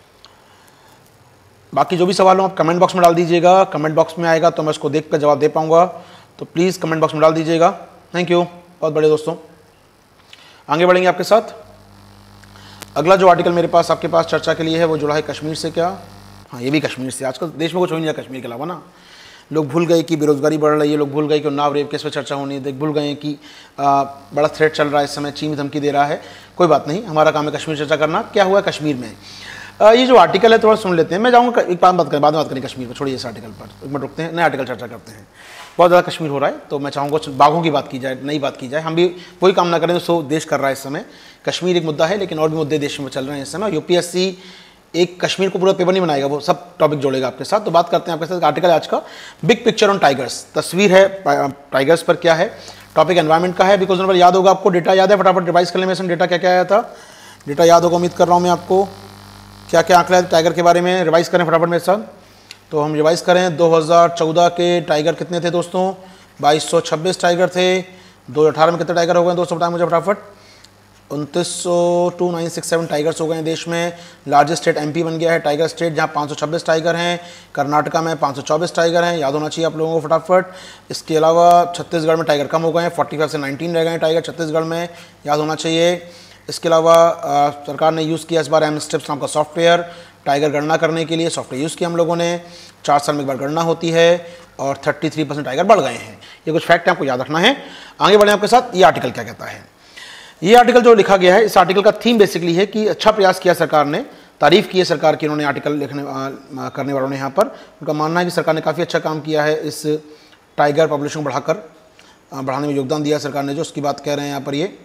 बाकी जो भी सवाल हो आप कमेंट बॉक्स में डाल दीजिएगा, कमेंट बॉक्स में आएगा तो मैं उसको देख कर जवाब दे पाऊंगा, तो प्लीज़ कमेंट बॉक्स में डाल दीजिएगा। थैंक यू, बहुत बढ़िया दोस्तों। आगे बढ़ेंगे आपके साथ। अगला जो आर्टिकल मेरे पास आपके पास चर्चा के लिए है वो जुड़ा है कश्मीर से। क्या, हाँ ये भी कश्मीर से। आजकल देश में कुछ हो नहीं रहा कश्मीर के अलावा ना। लोग भूल गए कि बेरोजगारी बढ़ रही है, लोग भूल गए कि उन्नाव रेप केस पर चर्चा होनी है, भूल गए कि आ, बड़ा थ्रेट चल रहा है इस समय, चीन धमकी दे रहा है। कोई बात नहीं, हमारा काम है कश्मीर चर्चा करना। क्या हुआ कश्मीर में, आ, ये जो आर्टिकल है थोड़ा सुन लेते हैं। मैं जाऊँगा एक बात बात करें, बाद में बात करें कश्मीर पर, छोड़िए इस आर्टिकल पर, एक मिनट रुकते हैं, नए आर्टिकल चर्चा करते हैं। बहुत ज़्यादा कश्मीर हो रहा है तो मैं चाहूँगा बाघों की बात की जाए, नई बात की जाए। हम भी वही काम ना करें सो देश कर रहा है इस समय। कश्मीर एक मुद्दा है लेकिन और भी मुद्दे देश में चल रहे हैं इस समय। यूपीएससी एक कश्मीर को पूरा पेपर नहीं बनाएगा, वो सब टॉपिक जोड़ेगा आपके साथ। तो बात करते हैं आपके साथ आर्टिकल आज का, बिग पिक्चर ऑन टाइगर्स। तस्वीर है टाइगर्स पर, क्या है टॉपिक, एनवायरमेंट का है। बिकॉज नंबर याद होगा आपको, डेटा याद है, फटाफट रिवाइज कर लें। डेटा क्या क्या आया था, डेटा याद होगा उम्मीद कर रहा हूँ मैं आपको। क्या क्या आंकड़ा है टाइगर के बारे में, रिवाइज करें फटाफट मेरे साथ। तो हम रिवाइज करें, दो हज़ार चौदह के टाइगर कितने थे दोस्तों, बाईस सौ छब्बीस टाइगर थे। दो हज़ार अठारह में कितने टाइगर हो गए दोस्तों बताएं मुझे फटाफट, उनतीस सौ two nine six seven tigers हो गए हैं देश में। लार्जेस्ट स्टेट एमपी बन गया है टाइगर स्टेट, जहां पाँच सौ छब्बीस टाइगर हैं। कर्नाटका में पाँच सौ चौबीस टाइगर हैं, याद होना चाहिए आप लोगों को फटाफट। इसके अलावा छत्तीसगढ़ में टाइगर कम हो गए हैं, पैंतालीस से उन्नीस रह गए हैं टाइगर छत्तीसगढ़ में, याद होना चाहिए। इसके अलावा सरकार ने यूज़ किया इस बार एम स्टेप्स नाम का सॉफ्टवेयर, टाइगर गणना करने के लिए सॉफ्टवेयर यूज़ किया हम लोगों ने। चार साल में एक बार गणना होती है और तैंतीस परसेंट टाइगर बढ़ गए हैं। ये कुछ फैक्ट आपको याद रखना है। आगे बढ़ें आपके साथ, ये आर्टिकल क्या कहता है। ये आर्टिकल जो लिखा गया है, इस आर्टिकल का थीम बेसिकली है कि अच्छा प्रयास किया सरकार ने, तारीफ की है सरकार की उन्होंने आर्टिकल लिखने आ, करने वालों ने। यहाँ पर उनका मानना है कि सरकार ने काफ़ी अच्छा काम किया है, इस टाइगर पॉपुलेशन को बढ़ाकर बढ़ाने में योगदान दिया सरकार ने, जो उसकी बात कह रहे हैं यहाँ पर। ये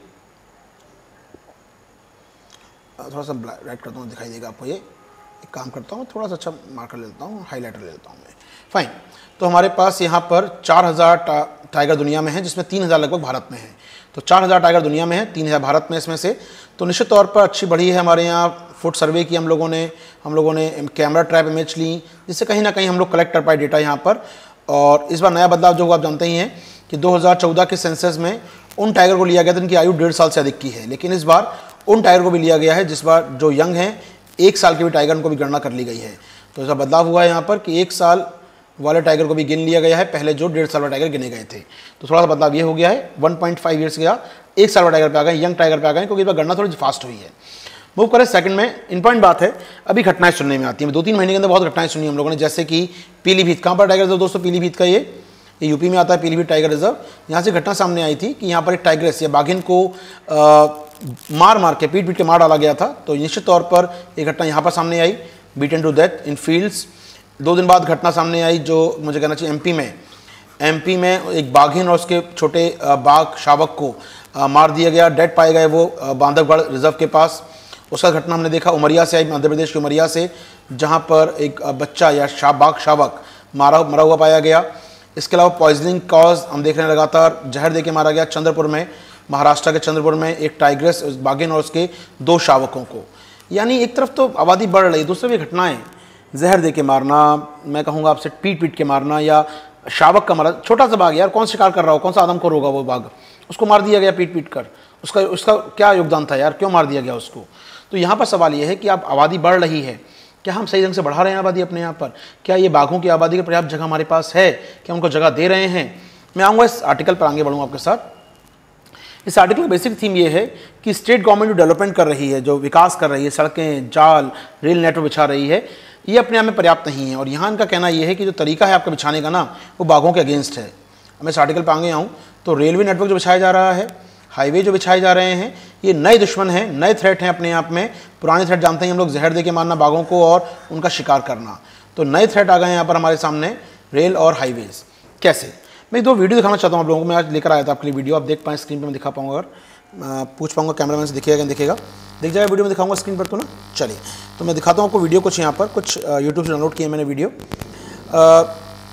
थोड़ा सा राइट करता हूँ, दिखाई देगा आपको। ये एक काम करता हूँ, थोड़ा सा अच्छा मार्कर ले लेता हूँ, हाईलाइटर ले लेता हूँ मैं। फाइन, तो हमारे पास यहाँ पर चार हज़ार टा, टाइगर दुनिया में है, जिसमें तीन हज़ार लगभग भारत में है। तो चार हज़ार टाइगर दुनिया में है, तीन हज़ार भारत में इसमें से। तो निश्चित तौर पर अच्छी बढ़ी है। हमारे यहाँ फुट सर्वे की हम लोगों ने हम लोगों ने कैमरा ट्रैप इमेज ली, जिससे कहीं ना कहीं हम लोग कलेक्ट कर पाए डेटा यहाँ पर। और इस बार नया बदलाव जो आप जानते ही हैं कि दो हज़ार चौदह के सेंसस में उन टाइगर को लिया गया था जिनकी आयु डेढ़ साल से अधिक की है, लेकिन इस बार उन टाइगर को भी लिया गया है जिस बार जो यंग हैं, एक साल के भी टाइगर उनको भी गणना कर ली गई है। तो ऐसा बदलाव हुआ है यहाँ पर कि एक साल वाले टाइगर को भी गिन लिया गया है, पहले जो डेढ़ साल वाले टाइगर गिने गए थे। तो थोड़ा सा बदलाव ये हो गया है, वन पॉइंट फाइव ईयर्स गया, एक साल वाले टाइगर पे आ गए, यंग टाइगर पे आ गए, क्योंकि इस बार गणना थोड़ी फास्ट हुई है। मूव करें सेकंड में, इंपॉर्टेंट बात है, अभी घटनाएं सुनने में आती हैं। दो तीन महीने के अंदर बहुत घटनाएं सुनी हम लोगों ने, जैसे कि पीलीभीत। कहाँ पर टाइगर रिजर्व दोस्तों, पीलीभीत का, ये ये यूपी में आता है पीलीभीत टाइगर रिजर्व। यहाँ से घटना सामने आई थी कि यहाँ पर एक टाइग्रेस या बाघिन को आ, मार मार के पीट पीट के मार डाला गया था। तो निश्चित तौर पर एक घटना यहाँ पर सामने आई, beaten to death in fields. दो दिन बाद घटना सामने आई जो मुझे कहना चाहिए एमपी में एमपी में एक बाघिन और उसके छोटे बाघ शावक को मार दिया गया, डेड पाए गए वो बांधवगढ़ रिजर्व के पास। उसका घटना हमने देखा उमरिया से आई, मध्य प्रदेश के उमरिया से, जहाँ पर एक बच्चा या शा बाघ शावक मारा मरा हुआ पाया गया। इसके अलावा पॉइजनिंग कॉज हम देख रहे हैं लगातार, जहर दे के मारा गया चंद्रपुर में, महाराष्ट्र के चंद्रपुर में एक टाइग्रेस बाघिन और उसके दो शावकों को। यानी एक तरफ तो आबादी बढ़ रही, दूसरी भी घटनाएं, जहर दे के मारना, मैं कहूँगा आपसे पीट पीट के मारना, या शावक का मारा। छोटा सा बाघ यार, कौन शिकार कर रहा हो, कौन सा आदमखोर होगा वो बाघ, उसको मार दिया गया पीट पीट कर। उसका उसका क्या योगदान था यार, क्यों मार दिया गया उसको। तो यहाँ पर सवाल ये है कि अब आबादी बढ़ रही है, क्या हम सही ढंग से बढ़ा रहे हैं आबादी अपने यहाँ पर, क्या ये बाघों की आबादी की पर्याप्त जगह हमारे पास है, क्या उनको जगह दे रहे हैं। मैं आऊँगा इस आर्टिकल पर, आगे बढ़ूँगा आपके साथ। इस आर्टिकल का बेसिक थीम ये है कि स्टेट गवर्नमेंट जो डेवलपमेंट कर रही है, जो विकास कर रही है, सड़कें, जाल, रेल नेटवर्क बिछा रही है, ये अपने आप में पर्याप्त नहीं है। और यहाँ इनका कहना ये है कि जो तरीका है आपका बिछाने का ना, वो बाघों के अगेंस्ट है। मैं इस आर्टिकल पर आगे आऊँ तो रेलवे नेटवर्क जो बिछाया जा रहा है, हाईवे जो बिछाए जा रहे हैं, ये नए दुश्मन हैं, नए थ्रेट हैं अपने आप में। पुराने थ्रेट जानते हैं हम लोग, जहर दे के मारना बाघों को और उनका शिकार करना। तो नए थ्रेट आ गए हैं यहाँ पर हमारे सामने, रेल और हाईवेज। कैसे, मैं दो वीडियो दिखाना चाहता हूँ आप लोगों को। मैं आज लेकर आया था आपके लिए वीडियो, आप देख पाएँ स्क्रीन पर, मैं दिखा पाऊँगा, अगर पूछ पाऊँगा कैमरामैन से दिखेगा, दिखेगा दिख जाएगा वीडियो में, दिखाऊंगा स्क्रीन पर तो ना। चलिए तो मैं दिखाता हूँ आपको वीडियो, कुछ यहाँ पर कुछ यूट्यूब से डाउनलोड किए मैंने वीडियो। आ,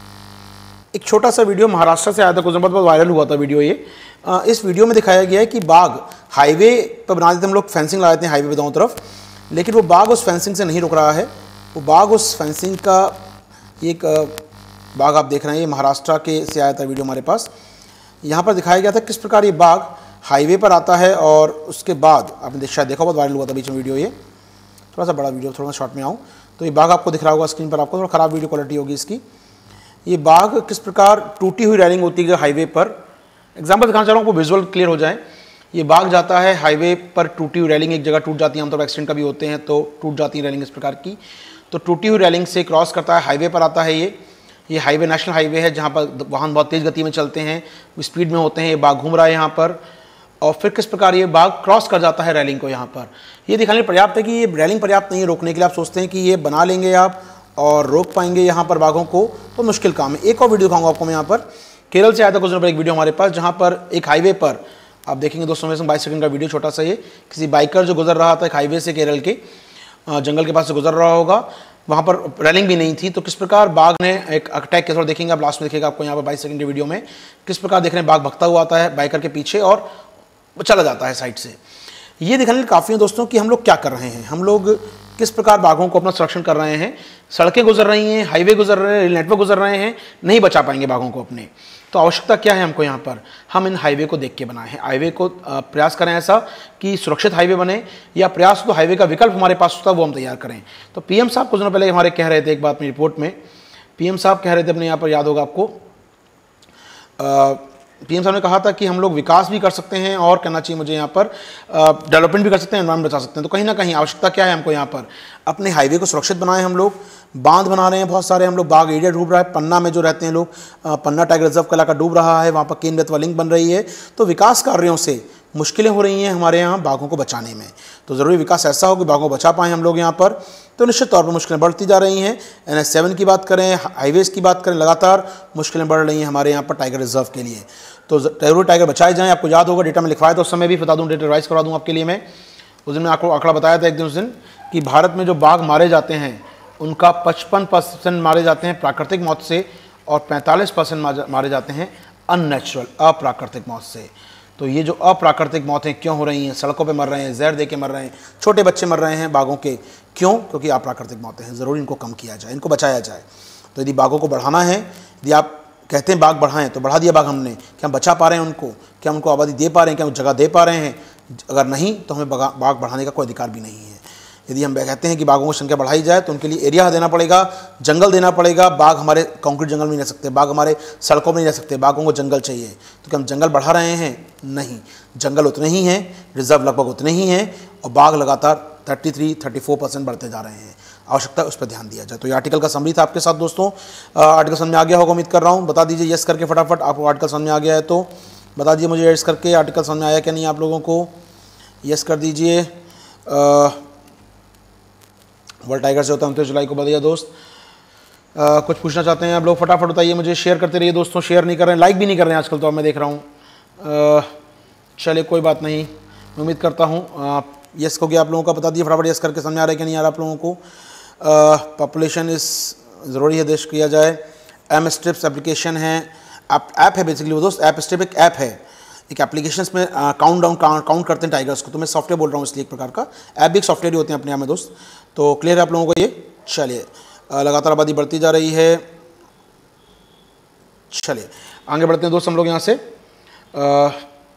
एक छोटा सा वीडियो महाराष्ट्र से आया था, कुछ दिन बाद बहुत वायरल हुआ था वीडियो ये। आ, इस वीडियो में दिखाया गया है कि बाघ हाईवे पर बना देते हम लोग, फेंसिंग लगा देते हैं हाईवे पे दोनों तरफ, लेकिन वो बाघ उस फेंसिंग से नहीं रुक रहा है। वो बाघ उस फेंसिंग का, एक बाघ आप देख रहे हैं, ये महाराष्ट्र के से आया था वीडियो हमारे पास। यहाँ पर दिखाया गया था किस प्रकार ये बाघ हाईवे पर आता है और उसके बाद आपने शायद देखा, बहुत वायरल हुआ था बीच में वीडियो। ये थोड़ा सा बड़ा वीडियो, थोड़ा सा शॉर्ट में आऊँ तो ये बाघ आपको दिख रहा होगा स्क्रीन पर, आपको थोड़ा ख़राब वीडियो क्वालिटी होगी इसकी। ये बाघ किस प्रकार टूटी हुई रेलिंग होती है हाईवे पर, एग्जाम्पल दिखाना चाह रहा हूँ आपको, विजुअल क्लियर हो जाए। ये बाघ जाता है हाईवे पर, टूटी हुई रेलिंग एक जगह टूट जाती है, आमतौर पर एक्सीडेंट का भी होते हैं तो टूट जाती है रेलिंग इस प्रकार की। तो टूटी हुई रेलिंग से क्रॉस करता है, हाईवे पर आता है। ये ये हाईवे नेशनल हाईवे है जहाँ पर वाहन बहुत तेज़ गति में चलते हैं, स्पीड में होते हैं। ये बाघ घूम रहा है यहाँ पर, और फिर किस प्रकार ये बाघ क्रॉस कर जाता है रेलिंग को। यहाँ पर ये दिखाने पर्याप्त है कि ये रेलिंग पर्याप्त नहीं है रोकने के लिए। आप सोचते हैं कि ये बना लेंगे आप और रोक पाएंगे यहाँ पर बाघों को, तो मुश्किल काम है। एक और वीडियो दिखाऊंगा आपको मैं यहाँ पर, केरल से आया था कुछ दिन पर एक वीडियो हमारे पास, जहाँ पर एक हाईवे पर आप देखेंगे दोस्तों, में बाईस सेकंड का वीडियो छोटा सा, ये किसी बाइकर जो गुजर रहा था एक हाईवे से, केरल के जंगल के पास से गुजर रहा होगा, वहाँ पर रेलिंग भी नहीं थी। तो किस प्रकार बाघ ने एक अटैक किया, थोड़ा देखेंगे आप, लास्ट में दिखेगा आपको यहाँ पर बाईस सेकंड के वीडियो में, किस प्रकार देख रहे हैं बाघ भगता हुआ आता है बाइकर के पीछे और चला जाता है साइड से। ये दिखाने काफ़ी है दोस्तों कि हम लोग क्या कर रहे हैं, हम लोग किस प्रकार बाघों को अपना संरक्षण कर रहे हैं। सड़कें गुजर रही हैं, हाईवे गुजर रहे हैं, रेल नेटवर्क गुजर रहे हैं, नहीं बचा पाएंगे बाघों को अपने। तो आवश्यकता क्या है हमको यहाँ पर, हम इन हाईवे को देख के बनाए हैं। हाईवे को प्रयास करें ऐसा कि सुरक्षित हाईवे बने, या प्रयास तो हाईवे का विकल्प हमारे पास होता है वो हम तैयार करें। तो पीएम साहब कुछ दिनों पहले हमारे कह रहे थे, एक बात अपनी रिपोर्ट में पीएम साहब कह रहे थे अपने यहाँ पर, याद होगा आपको, पीएम साहब ने कहा था कि हम लोग विकास भी कर सकते हैं और कहना चाहिए मुझे यहाँ पर डेवलपमेंट भी कर सकते हैं, एनवायरमेंट बचा सकते हैं। तो कहीं ना कहीं आवश्यकता क्या है हमको यहाँ पर, अपने हाईवे को सुरक्षित बनाएं। हम लोग बांध बना रहे हैं बहुत सारे, हम लोग बाघ एरिया डूब रहा है, पन्ना में जो रहते हैं लोग, पन्ना टाइगर रिजर्व का इलाका डूब रहा है, वहाँ पर केन बेतवा लिंक बन रही है। तो विकास कार्यों से मुश्किलें हो रही हैं हमारे यहाँ बाघों को बचाने में। तो ज़रूरी विकास ऐसा हो कि बाघों को बचा पाएँ हम लोग यहाँ पर। तो निश्चित तौर पर मुश्किलें बढ़ती जा रही हैं। एन एच सेवन की बात करें, हाईवेज़ की बात करें, लगातार मुश्किलें बढ़ रही हैं हमारे यहाँ पर टाइगर रिजर्व के लिए। तो जरूर टाइगर बचाए जाएँ। आपको याद होगा डेटा में लिखवाया था उस समय भी, बता दूँ, डेटा रिवाइज करवा दूँ आपके लिए मैं। उस दिन मैं आपको आंकड़ा बताया था एक दिन उस दिन कि भारत में जो बाघ मारे जाते हैं उनका पचपन परसेंट मारे जाते हैं प्राकृतिक मौत से और पैंतालीस परसेंट मारे जाते हैं अननेचुरल, अप्राकृतिक मौत से। तो ये जो अप्राकृतिक मौतें क्यों हो रही हैं, सड़कों पे मर रहे हैं, जहर दे के मर रहे हैं, छोटे बच्चे मर रहे हैं बाघों के, क्यों? क्योंकि अप्राकृतिक मौतें हैं। ज़रूर इनको कम किया जाए, इनको बचाया जाए। तो यदि बाघों को बढ़ाना है, यदि आप कहते हैं बाघ बढ़ाएं, तो बढ़ा दिया बाघ हमने, क्या हम बचा पा रहे हैं उनको, क्या हम उनको आबादी दे पा रहे हैं, क्या हम जगह दे पा रहे हैं? अगर नहीं तो हमें बाघ बढ़ाने का कोई अधिकार भी नहीं है। यदि हम कहते हैं कि बाघों की संख्या बढ़ाई जाए तो उनके लिए एरिया देना पड़ेगा, जंगल देना पड़ेगा। बाघ हमारे कंक्रीट जंगल में नहीं रह सकते, बाघ हमारे सड़कों में नहीं रह सकते, बाघों को जंगल चाहिए। तो क्या हम जंगल बढ़ा रहे हैं? नहीं, जंगल उतने ही हैं, रिजर्व लगभग उतने ही हैं, और बाघ लगातार तैंतीस चौंतीस परसेंट बढ़ते जा रहे हैं। आवश्यकता उस पर ध्यान दिया जाए। तो ये आर्टिकल का समरी था आपके साथ दोस्तों। आर्टिकल समझ में आ गया होगा उम्मीद कर रहा हूँ। बता दीजिए यस करके फटाफट, आपको आर्टिकल समझ में आ गया है तो बता दीजिए मुझे यस करके, आर्टिकल समझ में आया क्या नहीं आप लोगों को, यस कर दीजिए। वर्ल्ड टाइगर से होता है उनतीस जुलाई को बताइए दोस्त। आ, कुछ पूछना चाहते हैं आप लोग, फटाफट बताइए मुझे, शेयर करते रहिए दोस्तों। शेयर नहीं कर रहे हैं, लाइक भी नहीं कर रहे हैं आजकल तो अब मैं देख रहा हूँ। चलिए कोई बात नहीं, मैं उम्मीद करता हूँ यस को गया आप लोगों का। बता दिए फटाफट यस करके, समझ आ रहा है कि नहीं आ रहा आप लोगों को। पॉपुलेशन इस ज़रूरी है देश किया जाए। एम स्ट्रिप्स एप्लीकेशन है, ऐप ऐप है बेसिकली वो दोस्त। ऐप स्ट्रिप एक ऐप है, एक एप्लीकेशन में काउंट डाउन काउंट करते हैं टाइगर्स को। तो मैं सॉफ्टवेयर बोल रहा हूँ इसलिए एक प्रकार का, ऐप भी एक सॉफ्टवेयर ही होते हैं अपने आप में दोस्त। तो क्लियर है आप लोगों को ये? चलिए, लगातार आबादी बढ़ती जा रही है। चलिए आगे बढ़ते हैं दोस्त हम लोग यहाँ से। आ,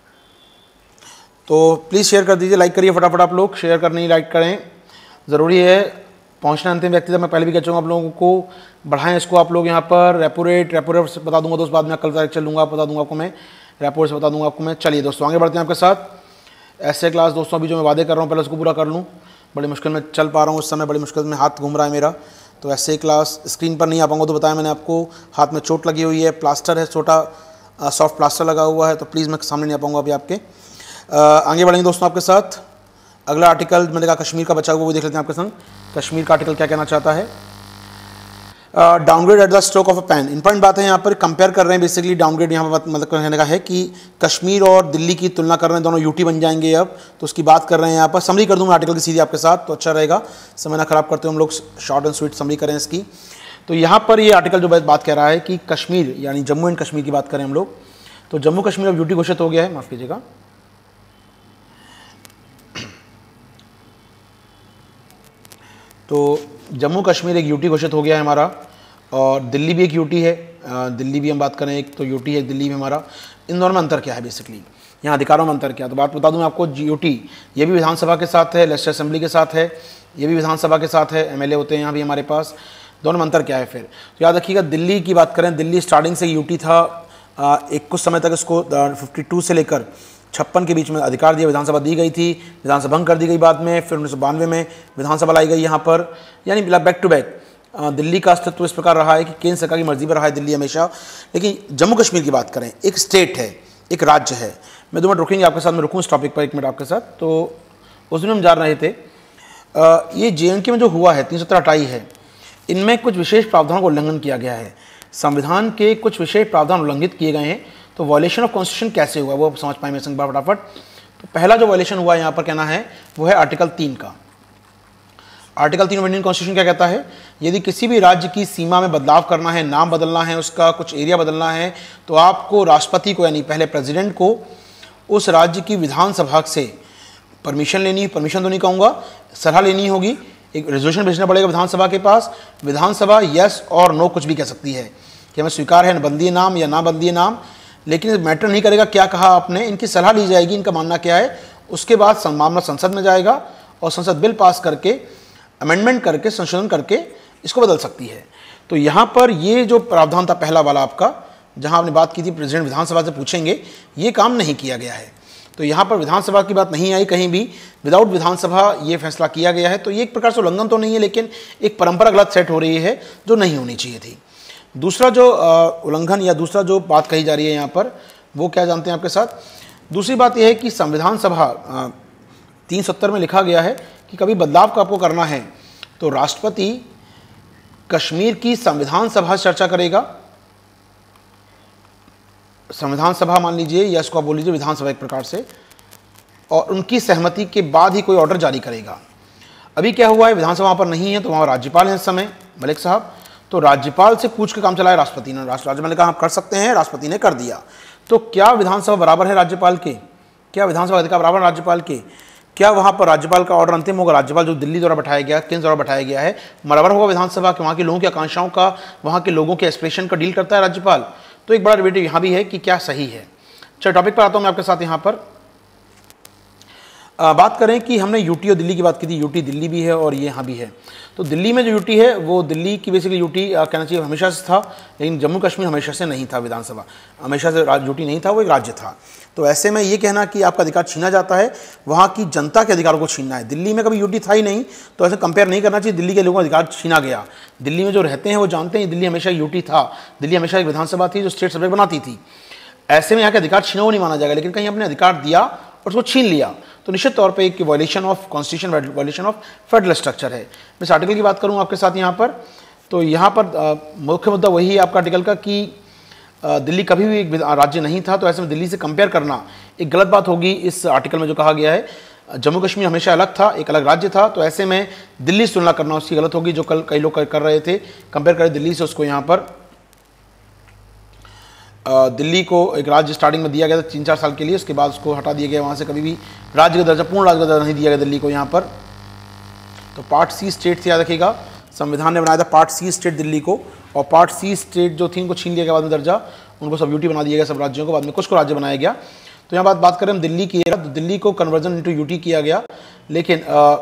तो प्लीज़ शेयर कर दीजिए, लाइक करिए फटाफट आप लोग, शेयर करने लाइक करें, ज़रूरी है पहुंचना अंतिम व्यक्ति तक। मैं पहले भी कह चुका आप लोगों को, बढ़ाएं इसको आप लोग यहाँ पर। रेपो रेट रेपो रेट से बता दूंगा दोस्त बाद में, कल तक चल दूँगा, बता दूंगा आपको मैं, रेपो रेट से बता दूंगा आपको मैं। चलिए दोस्तों आगे बढ़ते हैं आपके साथ। ऐसे क्लास दोस्तों अभी जो मैं वादे कर रहा हूँ पहले उसको पूरा कर लूँ। बड़ी मुश्किल में चल पा रहा हूँ उस समय, बड़ी मुश्किल में हाथ घूम रहा है मेरा, तो ऐसे क्लास स्क्रीन पर नहीं आ पाऊँगा। तो बताया मैंने आपको, हाथ में चोट लगी हुई है, प्लास्टर है, छोटा सॉफ्ट प्लास्टर लगा हुआ है, तो प्लीज़ मैं सामने नहीं आ पाऊँगा अभी आपके। आगे बढ़ेंगे दोस्तों आपके साथ। अगला आर्टिकल मैंने कहा कश्मीर का बचा हुआ, वो देख लेते हैं आपके संग। कश्मीर का आर्टिकल क्या कहना चाहता है? Downgrade at the stroke of a pen. Important बात है यहाँ पर, कंपेयर कर रहे हैं बेसिकली। डाउनग्रेड यहाँ पर मतलब कहने का है कि कश्मीर और दिल्ली की तुलना कर रहे हैं, दोनों यूटी बन जाएंगे अब, तो उसकी बात कर रहे हैं यहाँ पर। समरी कर दूंगा आर्टिकल की सीधी आपके साथ, तो अच्छा रहेगा, समय ना खराब करते हुए हम लोग शॉर्ट एंड स्वीट समरी करें इसकी। तो यहाँ पर ये आर्टिकल जो बात कह रहा है कि कश्मीर यानी जम्मू एंड कश्मीर की बात करें हम लोग, तो जम्मू कश्मीर अब यूटी घोषित हो गया है, माफ़ कीजिएगा। तो जम्मू कश्मीर एक यूटी घोषित हो गया है हमारा, और दिल्ली भी एक यूटी है। दिल्ली भी हम बात करें एक तो यूटी है दिल्ली में हमारा। इन दोनों में अंतर क्या है बेसिकली, यहाँ अधिकारों में अंतर क्या? तो बात बता दूं आपको, यूटी ये भी विधानसभा के साथ है, लेजिस्लेटिव असेंबली के साथ है, ये भी विधानसभा के साथ है, एमएलए होते हैं यहाँ भी हमारे पास। दोनों में अंतर क्या है फिर? तो याद रखिएगा, दिल्ली की बात करें, दिल्ली स्टार्टिंग से यूटी था, एक कुछ समय तक इसको फिफ्टी टू से लेकर छप्पन के बीच में अधिकार दिया, विधानसभा दी गई थी, विधानसभा भंग कर दी गई बाद में, फिर उन्नीस सौ बानवे में विधानसभा लाई गई यहाँ पर। यानी बैक टू बैक दिल्ली का अस्तित्व इस प्रकार रहा है कि केंद्र सरकार की मर्जी पर रहा है दिल्ली हमेशा। लेकिन जम्मू कश्मीर की बात करें, एक स्टेट है, एक राज्य है। मैं दो मिनट रुकेंगे आपके साथ, मैं रुकूँ इस टॉपिक पर एक मिनट आपके साथ। तो उस दिन हम जान रहे थे, ये जे एंड के में जो हुआ है, तीन सौ सत्तर हटाई है, इनमें कुछ विशेष प्रावधानों का उल्लंघन किया गया है। संविधान के कुछ विशेष प्रावधान उल्लंघित किए गए हैं। तो वायलेशन ऑफ कॉन्स्टिट्यूशन कैसे हुआ वो समझ पाए मेरे संग फटाफट। तो पहला जो वायलेशन हुआ यहाँ पर कहना है वो है आर्टिकल तीन का। आर्टिकल तीन इंडियन कॉन्स्टिट्यूशन क्या कहता है? यदि किसी भी राज्य की सीमा में बदलाव करना है, नाम बदलना है, उसका कुछ एरिया बदलना है, तो आपको राष्ट्रपति को यानी पहले प्रेसिडेंट को उस राज्य की विधानसभा से परमिशन लेनी, परमिशन तो नहीं कहूँगा, सलाह लेनी होगी, एक रेजोल्यूशन भेजना पड़ेगा विधानसभा के पास। विधानसभा यस और नो कुछ भी कह सकती है कि हमें स्वीकार है बंदी नाम या ना बंदी नाम, लेकिन मैटर नहीं करेगा क्या कहा आपने, इनकी सलाह ली जाएगी, इनका मानना क्या है। उसके बाद मामला संसद में जाएगा और संसद बिल पास करके, अमेंडमेंट करके, संशोधन करके इसको बदल सकती है। तो यहाँ पर ये जो प्रावधान था पहला वाला आपका, जहाँ आपने बात की थी प्रेसिडेंट विधानसभा से पूछेंगे, ये काम नहीं किया गया है। तो यहाँ पर विधानसभा की बात नहीं आई कहीं भी, विदाउट विधानसभा ये फैसला किया गया है। तो ये एक प्रकार से उल्लंघन तो नहीं है, लेकिन एक परंपरा गलत सेट हो रही है जो नहीं होनी चाहिए थी। दूसरा जो उल्लंघन या दूसरा जो बात कही जा रही है यहाँ पर, वो क्या जानते हैं आपके साथ। दूसरी बात यह है कि संविधान सभा तीन सत्तर में लिखा गया है कि कभी बदलाव का आपको करना है तो राष्ट्रपति कश्मीर की संविधान सभा से चर्चा करेगा। संविधान सभा मान लीजिए या इसको आप बोल लीजिए विधानसभा एक प्रकार से, और उनकी सहमति के बाद ही कोई ऑर्डर जारी करेगा। अभी क्या हुआ है, विधानसभा पर नहीं है तो वहाँ राज्यपाल हैं इस समय, मलिक साहब, तो राज्यपाल से पूछ के काम चलाया राष्ट्रपति ने। राज्यपाल ने कहा आप कर सकते हैं, राष्ट्रपति ने कर दिया। तो क्या विधानसभा बराबर है राज्यपाल के? क्या विधानसभा अधिकार बराबर है राज्यपाल के? क्या वहाँ पर राज्यपाल का ऑर्डर अंतिम होगा? राज्यपाल जो दिल्ली द्वारा बैठाया गया, केंद्र द्वारा बैठाया गया है, बराबर होगा विधानसभा के? वहाँ के लोगों की आकांक्षाओं का, वहाँ के लोगों के एक्सप्रेशन का डील करता है राज्यपाल। तो एक बड़ा डिबेट यहाँ भी है कि क्या सही है। चलो टॉपिक पर आता हूँ मैं आपके साथ। यहाँ पर आ, बात करें कि हमने यूटी और दिल्ली की बात की थी। यूटी दिल्ली भी है और ये यहाँ भी है। तो दिल्ली में जो यूटी है वो दिल्ली की बेसिकली यूटी कहना चाहिए हमेशा से था, लेकिन जम्मू कश्मीर हमेशा से नहीं था, विधानसभा हमेशा से यूटी नहीं था, वो एक राज्य था। तो ऐसे में ये कहना कि आपका अधिकार छीना जाता है, वहाँ की जनता के अधिकारों को छीनना है। दिल्ली में कभी यूटी था ही नहीं, तो ऐसे कंपेयर नहीं करना चाहिए। दिल्ली के लोगों का अधिकार छीना गया। दिल्ली में जो रहते हैं वो जानते हैं दिल्ली हमेशा यूटी था, दिल्ली हमेशा एक विधानसभा थी जो स्टेट सब्जेक्ट बनाती थी। ऐसे में यहाँ के अधिकार छीना हुआ नहीं माना जाएगा, लेकिन कहीं अपने अधिकार दिया और उसको छीन लिया तो निश्चित तौर पे एक violation of constitution, violation of federal structure है। मैं इस आर्टिकल की बात करूँ आपके साथ यहाँ पर, तो यहाँ पर मुख्य मुद्दा वही है आपका आर्टिकल का कि आ, दिल्ली कभी भी एक राज्य नहीं था। तो ऐसे में दिल्ली से कंपेयर करना एक गलत बात होगी। इस आर्टिकल में जो कहा गया है जम्मू कश्मीर हमेशा अलग था, एक अलग राज्य था, तो ऐसे में दिल्ली से तुलना करना उसकी गलत होगी, जो कल कई लोग कर रहे थे, कंपेयर करें दिल्ली से उसको। यहाँ पर दिल्ली को एक राज्य स्टार्टिंग में दिया गया था तीन चार साल के लिए, उसके बाद उसको हटा दिया गया, वहाँ से कभी भी राज्य का दर्जा, पूर्ण राज्य का दर्जा नहीं दिया गया दिल्ली को यहाँ पर। तो पार्ट सी स्टेट से याद रखिएगा, संविधान ने बनाया था पार्ट सी स्टेट दिल्ली को, और पार्ट सी स्टेट जो थी उनको छीन लिया गया बाद में दर्जा, उनको सब यूटी बना दिया गया, सब राज्यों को, बाद में कुछ को राज्य बनाया गया। तो यहाँ बात बात करें हम दिल्ली की, तो दिल्ली को कन्वर्जन इंटू यूटी किया गया, लेकिन आ,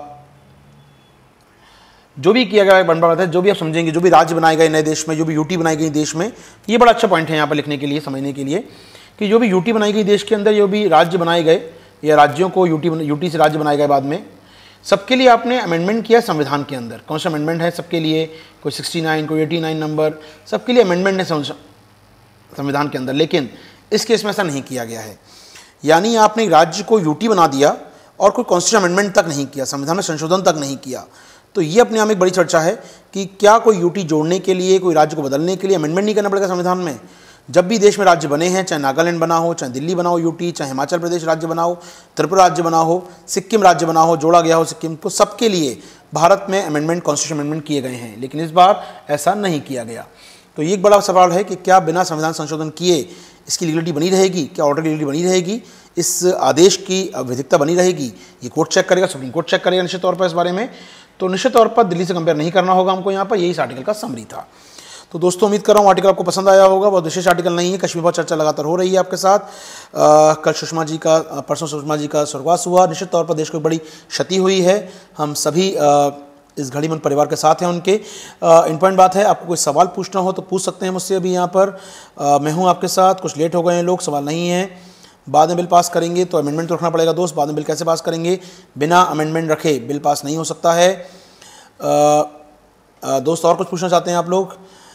जो भी किया गया बन बात है, जो भी आप समझेंगे, जो भी राज्य बनाए गए नए देश में, जो भी यूटी बनाई गई देश में, ये बड़ा अच्छा पॉइंट है यहाँ पर लिखने के लिए, समझने के लिए, कि जो भी यूटी बनाई गई देश के अंदर, जो भी राज्य बनाए गए या राज्यों को यूटी यूटी से राज्य बनाए गए बाद में, सबके लिए आपने अमेंडमेंट किया संविधान के अंदर। कौन सा अमेंडमेंट है सबके लिए? कोई सिक्सटी नाइन, कोई एटी नाइन नंबर, सबके लिए अमेंडमेंट है संविधान के अंदर। लेकिन इस केस में ऐसा नहीं किया गया है, यानी आपने राज्य को यूटी बना दिया और कोई कॉन्स्टिट्यूशन अमेंडमेंट तक नहीं किया, संविधान में संशोधन तक नहीं किया। तो ये अपने आप में एक बड़ी चर्चा है कि क्या कोई यूटी जोड़ने के लिए, कोई राज्य को बदलने के लिए अमेंडमेंट नहीं करना पड़ेगा संविधान में? जब भी देश में राज्य बने हैं, चाहे नागालैंड बना हो, चाहे दिल्ली बना हो यूटी, चाहे हिमाचल प्रदेश राज्य बना हो, त्रिपुरा राज्य बना हो, सिक्किम राज्य बना हो, जोड़ा गया हो सिक्किम को, सबके लिए भारत में अमेंडमेंट, कॉन्स्टिट्यूशन अमेंडमेंट किए गए हैं। लेकिन इस बार ऐसा नहीं किया गया। तो ये एक बड़ा सवाल है कि क्या बिना संविधान संशोधन किए इसकी लीगलिटी बनी रहेगी? क्या ऑर्डर लीगलिटी बनी रहेगी? इस आदेश की वैधता बनी रहेगी? ये कोर्ट चेक करेगा, सुप्रीम कोर्ट चेक करेगा निश्चित तौर पर इस बारे में। तो निश्चित तौर पर दिल्ली से कंपेयर नहीं करना होगा हमको यहाँ पर। यही इस आर्टिकल का समरी था। तो दोस्तों उम्मीद कर रहा हूँ आर्टिकल आपको पसंद आया होगा। बहुत विशेष आर्टिकल नहीं है, कश्मीर पर चर्चा लगातार हो रही है आपके साथ। आ, कल सुषमा जी का, परसों सुषमा जी का स्वर्गवास हुआ। निश्चित तौर पर देश को बड़ी क्षति हुई है। हम सभी आ, इस घड़ी मन परिवार के साथ हैं उनके। इम्पोर्टेंट बात है, आपको कोई सवाल पूछना हो तो पूछ सकते हैं मुझसे अभी यहाँ पर। आ, मैं हूँ आपके साथ। कुछ लेट हो गए हैं लोग, सवाल नहीं है। बाद में बिल पास करेंगे तो अमेंडमेंट तो रखना पड़ेगा दोस्त। बाद में बिल कैसे पास करेंगे? बिना अमेंडमेंट रखे बिल पास नहीं हो सकता है। आ, आ, दोस्त और कुछ पूछना चाहते हैं आप लोग?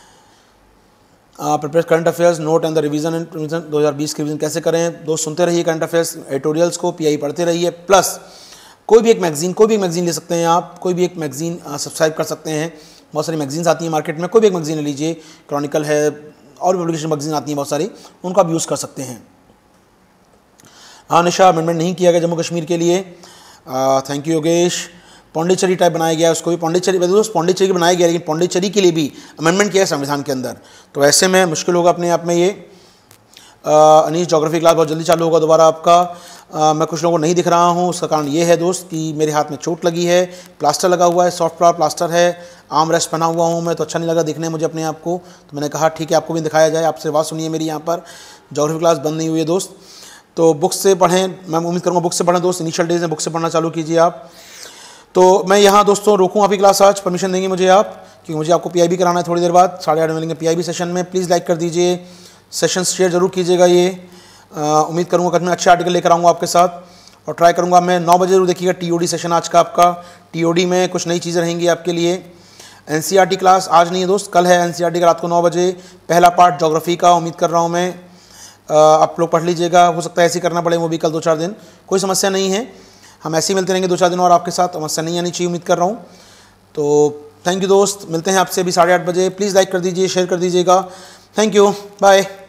Prepare current affairs note and the revision and revision दो हज़ार बीस के रिवीजन कैसे करें? दोस्त सुनते रहिए करंट अफेयर्स एडिटोरियल्स को, पीआई पढ़ते रहिए। प्लस कोई भी एक मैगजीन, कोई भी एक मैगजीन ले सकते हैं आप, कोई भी एक मैगजीन सब्सक्राइब कर सकते हैं। बहुत सारी मैगजीन्स आती हैं मार्केट में, कोई भी एक मैगजीन ले लीजिए। क्रॉनिकल है और भी पब्लिकेशन मैगजीन आती हैं बहुत सारी, उनको आप यूज़ कर सकते हैं। हाँ निशा, अमेंडमेंट नहीं किया गया जम्मू कश्मीर के लिए। Thank you Yogesh. Pondicherry type बनाया गया, उसको भी पौंडीचेरी दोस्त पौंडीचेरी बनाया गया, लेकिन पौंडीचेरी के लिए भी अमेंडमेंट किया है संविधान के अंदर। तो ऐसे में मुश्किल होगा अपने आप में ये। अनीश ज्योग्राफी क्लास बहुत जल्दी चालू होगा दोबारा आपका। आ, मैं कुछ लोगों को नहीं दिख रहा हूँ, उसका कारण ये है दोस्त कि मेरे हाथ में चोट लगी है, प्लास्टर लगा हुआ है, सॉफ्ट फ्लावर प्लास्टर है, आर्म रेस्ट पहना हुआ हूँ मैं, तो अच्छा नहीं लगा दिखने मुझे अपने आप को, तो मैंने कहा ठीक है आपको भी दिखाया जाए। आपसे बात सुनिए मेरी, यहाँ पर ज्योग्राफी क्लास बंद नहीं हुई है दोस्त, तो बुक्स से पढ़ें, मैं उम्मीद करूँगा बुक्स से पढ़ें दोस्त, इनिशियल डेज में बुक से पढ़ना चालू कीजिए आप। तो मैं यहाँ दोस्तों रोकूँ आपकी क्लास आज, परमिशन देंगे मुझे आप, क्योंकि मुझे आपको पीआईबी कराना है थोड़ी देर बाद, साढ़े आठ मिलेंगे पीआईबी सेशन में। प्लीज़ लाइक कर दीजिए, सेशन शेयर जरूर कीजिएगा। ये उम्मीद करूँगा कि मैं अच्छे आर्टिकल लेकर आऊँगा आपके साथ, और ट्राई करूँगा मैं नौ बजे जरूर देखिएगा टीओडी सेशन आज का आपका। टीओडी में कुछ नई चीज़ें रहेंगी आपके लिए। एनसीईआरटी क्लास आज नहीं है दोस्त, कल है एनसीईआरटी का रात को नौ बजे, पहला पार्ट ज्योग्राफी का। उम्मीद कर रहा हूँ मैं आप लोग पढ़ लीजिएगा, हो सकता है ऐसे ही करना पड़े वो भी कल दो चार दिन, कोई समस्या नहीं है, हम ऐसे ही मिलते रहेंगे दो चार दिन और आपके साथ, समस्या नहीं आनी चाहिए उम्मीद कर रहा हूँ। तो थैंक यू दोस्त, मिलते हैं आपसे अभी साढ़े आठ बजे। प्लीज़ लाइक कर दीजिए, शेयर कर दीजिएगा। Thank you, bye.